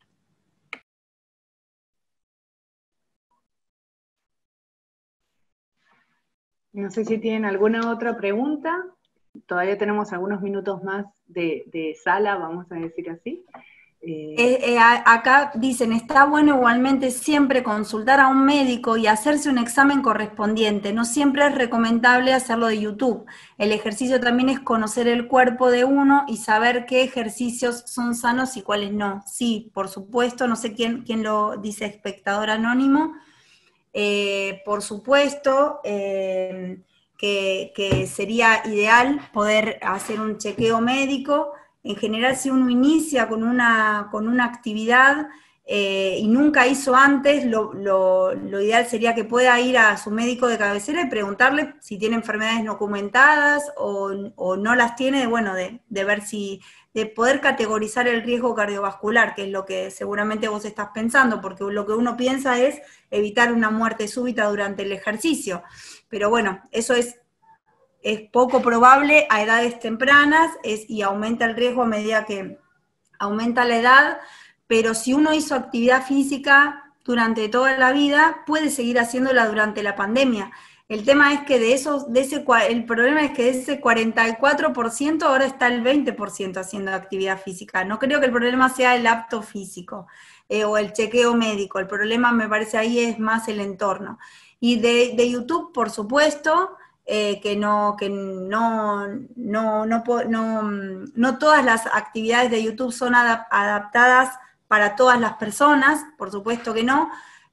No sé si tienen alguna otra pregunta. Todavía tenemos algunos minutos más de, de sala, vamos a decir así. Eh, eh, eh, acá dicen, está bueno igualmente siempre consultar a un médico y hacerse un examen correspondiente. No siempre es recomendable hacerlo de YouTube. El ejercicio también es conocer el cuerpo de uno y saber qué ejercicios son sanos y cuáles no. Sí, por supuesto, no sé quién, quién lo dice, espectador anónimo. Eh, por supuesto eh, que, que sería ideal poder hacer un chequeo médico. En general, si uno inicia con una, con una actividad eh, y nunca hizo antes, lo, lo, lo ideal sería que pueda ir a su médico de cabecera y preguntarle si tiene enfermedades no documentadas o, o no las tiene, bueno, de, de ver si, de poder categorizar el riesgo cardiovascular, que es lo que seguramente vos estás pensando, porque lo que uno piensa es evitar una muerte súbita durante el ejercicio. Pero bueno, eso es, es poco probable a edades tempranas es, y aumenta el riesgo a medida que aumenta la edad, pero si uno hizo actividad física durante toda la vida, puede seguir haciéndola durante la pandemia. El tema es que de esos, de ese, el problema es que de ese cuarenta y cuatro por ciento ahora está el veinte por ciento haciendo actividad física. No creo que el problema sea el apto físico eh, o el chequeo médico. El problema me parece ahí es más el entorno. Y de, de YouTube, por supuesto, eh, que, no, que no, no, no, no, no todas las actividades de YouTube son adap adaptadas para todas las personas, por supuesto que no.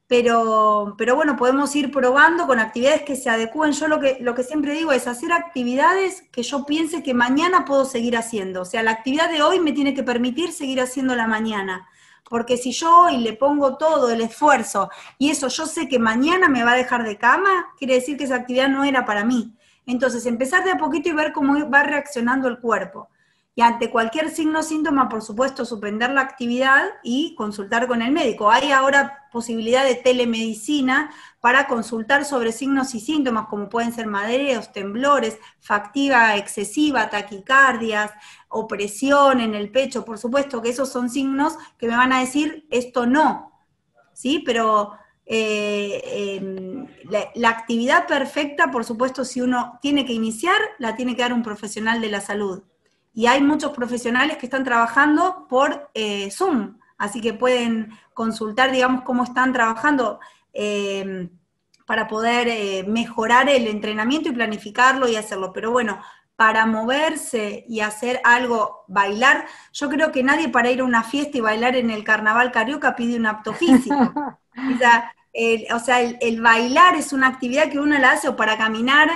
Pero, pero bueno, podemos ir probando con actividades que se adecúen. Yo lo que, lo que siempre digo es hacer actividades que yo piense que mañana puedo seguir haciendo. O sea, la actividad de hoy me tiene que permitir seguir haciéndola mañana. Porque si yo hoy le pongo todo el esfuerzo y eso yo sé que mañana me va a dejar de cama, quiere decir que esa actividad no era para mí. Entonces, empezar de a poquito y ver cómo va reaccionando el cuerpo. Y ante cualquier signo o síntoma, por supuesto, suspender la actividad y consultar con el médico. Hay ahora posibilidad de telemedicina para consultar sobre signos y síntomas, como pueden ser mareos, temblores, fatiga excesiva, taquicardias, opresión en el pecho. Por supuesto que esos son signos que me van a decir, esto no, ¿sí? Pero eh, eh, la, la actividad perfecta, por supuesto, si uno tiene que iniciar, la tiene que dar un profesional de la salud. Y hay muchos profesionales que están trabajando por eh, Zoom, así que pueden consultar, digamos, cómo están trabajando eh, para poder eh, mejorar el entrenamiento y planificarlo y hacerlo. Pero bueno, para moverse y hacer algo, bailar, yo creo que nadie para ir a una fiesta y bailar en el carnaval carioca pide un apto físico. O sea, el, o sea el, el bailar es una actividad que uno la hace o para caminar,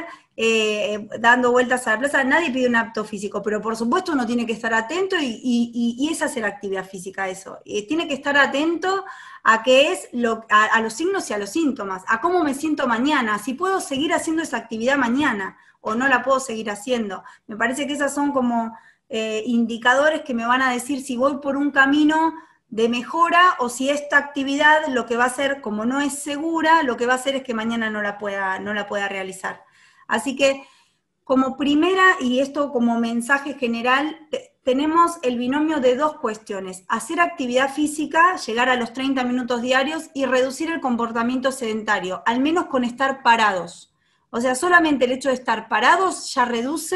Eh, dando vueltas a la plaza, nadie pide un apto físico, pero por supuesto uno tiene que estar atento y, y, y es hacer actividad física eso. Eh, tiene que estar atento a qué es lo, a, a los signos y a los síntomas, a cómo me siento mañana, si puedo seguir haciendo esa actividad mañana o no la puedo seguir haciendo. Me parece que esas son como eh, indicadores que me van a decir si voy por un camino de mejora o si esta actividad lo que va a hacer, como no es segura, lo que va a hacer es que mañana no la pueda, no la pueda realizar. Así que, como primera, y esto como mensaje general, te, tenemos el binomio de dos cuestiones. Hacer actividad física, llegar a los treinta minutos diarios y reducir el comportamiento sedentario, al menos con estar parados. O sea, solamente el hecho de estar parados ya reduce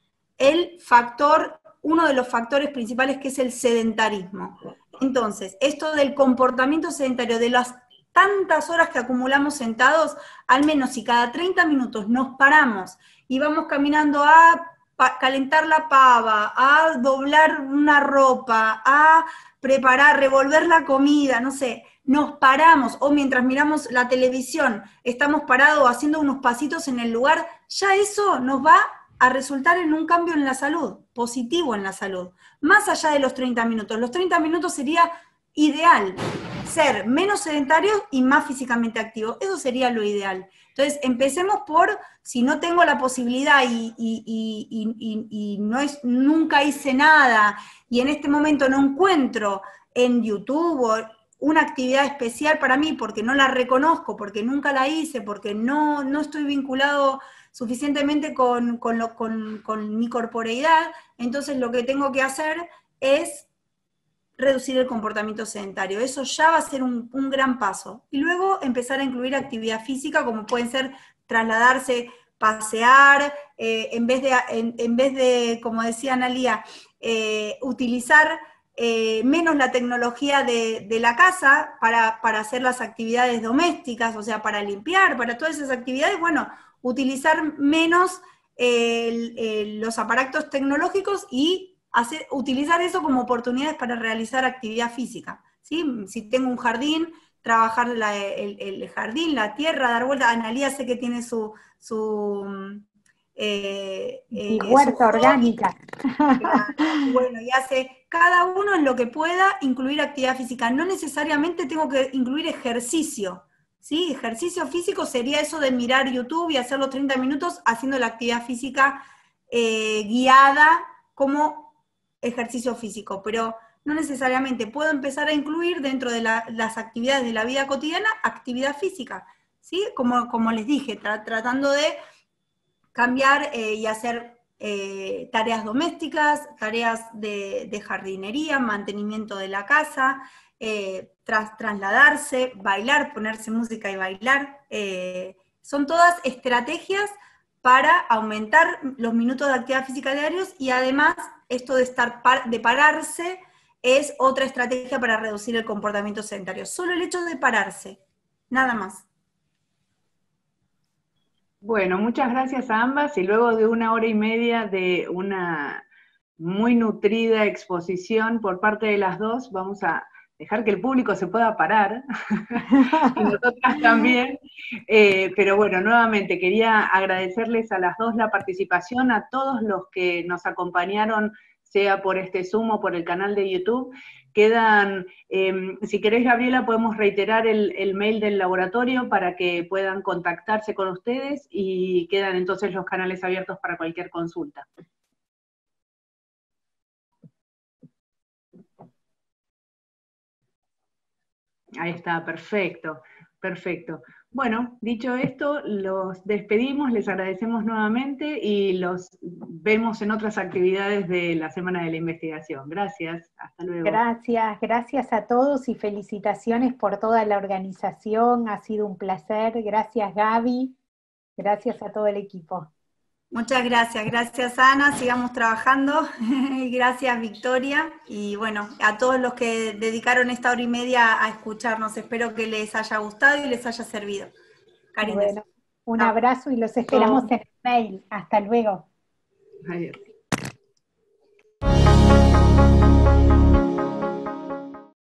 el factor, uno de los factores principales que es el sedentarismo. Entonces, esto del comportamiento sedentario, de las tantas horas que acumulamos sentados, al menos si cada treinta minutos nos paramos y vamos caminando a calentar la pava, a doblar una ropa, a preparar, revolver la comida, no sé, nos paramos, o mientras miramos la televisión, estamos parados haciendo unos pasitos en el lugar, ya eso nos va a resultar en un cambio en la salud, positivo en la salud, más allá de los treinta minutos. Los treinta minutos sería ideal, ser menos sedentarios y más físicamente activos. Eso sería lo ideal. Entonces, empecemos por, si no tengo la posibilidad y, y, y, y, y no es, nunca hice nada, y en este momento no encuentro en YouTube o una actividad especial para mí, porque no la reconozco, porque nunca la hice, porque no, no estoy vinculado suficientemente con, con, lo, con, con mi corporeidad, entonces lo que tengo que hacer es reducir el comportamiento sedentario. Eso ya va a ser un, un gran paso. Y luego empezar a incluir actividad física, como pueden ser trasladarse, pasear, eh, en, vez de, en, en vez de, como decía Analía, eh, utilizar eh, menos la tecnología de, de la casa para, para hacer las actividades domésticas, o sea, para limpiar, para todas esas actividades, bueno, utilizar menos eh, el, el, los aparatos tecnológicos y Hacer, utilizar eso como oportunidades para realizar actividad física, ¿sí? Si tengo un jardín, trabajar la, el, el jardín, la tierra, dar vuelta. Analía sé que tiene su... su eh, eh, huerta su orgánica. Bueno, y hace cada uno en lo que pueda incluir actividad física. No necesariamente tengo que incluir ejercicio, ¿sí? Ejercicio físico sería eso de mirar YouTube y hacer los treinta minutos haciendo la actividad física eh, guiada como ejercicio físico, pero no necesariamente. Puedo empezar a incluir dentro de la, las actividades de la vida cotidiana actividad física, ¿sí? Como, como les dije, tra tratando de cambiar eh, y hacer eh, tareas domésticas, tareas de, de jardinería, mantenimiento de la casa, eh, tras trasladarse, bailar, ponerse música y bailar, eh, Son todas estrategias para aumentar los minutos de actividad física diarios, y además esto de, estar par, de pararse es otra estrategia para reducir el comportamiento sedentario. Solo el hecho de pararse, nada más. Bueno, muchas gracias a ambas, y luego de una hora y media de una muy nutrida exposición por parte de las dos, vamos a dejar que el público se pueda parar, y nosotras también, eh, pero bueno, nuevamente quería agradecerles a las dos la participación, a todos los que nos acompañaron, sea por este Zoom o por el canal de YouTube. Quedan, eh, si querés, Gabriela, podemos reiterar el, el mail del laboratorio para que puedan contactarse con ustedes, y quedan entonces los canales abiertos para cualquier consulta. Ahí está, perfecto, perfecto. Bueno, dicho esto, los despedimos, les agradecemos nuevamente y los vemos en otras actividades de la Semana de la Investigación. Gracias, hasta luego. Gracias, gracias a todos y felicitaciones por toda la organización, ha sido un placer. Gracias, Gaby, gracias a todo el equipo. Muchas gracias, gracias Ana, sigamos trabajando, gracias Victoria, y bueno, a todos los que dedicaron esta hora y media a escucharnos, espero que les haya gustado y les haya servido. Cariños. Bueno, un Chao. abrazo y los esperamos en el mail. Hasta luego. Adiós.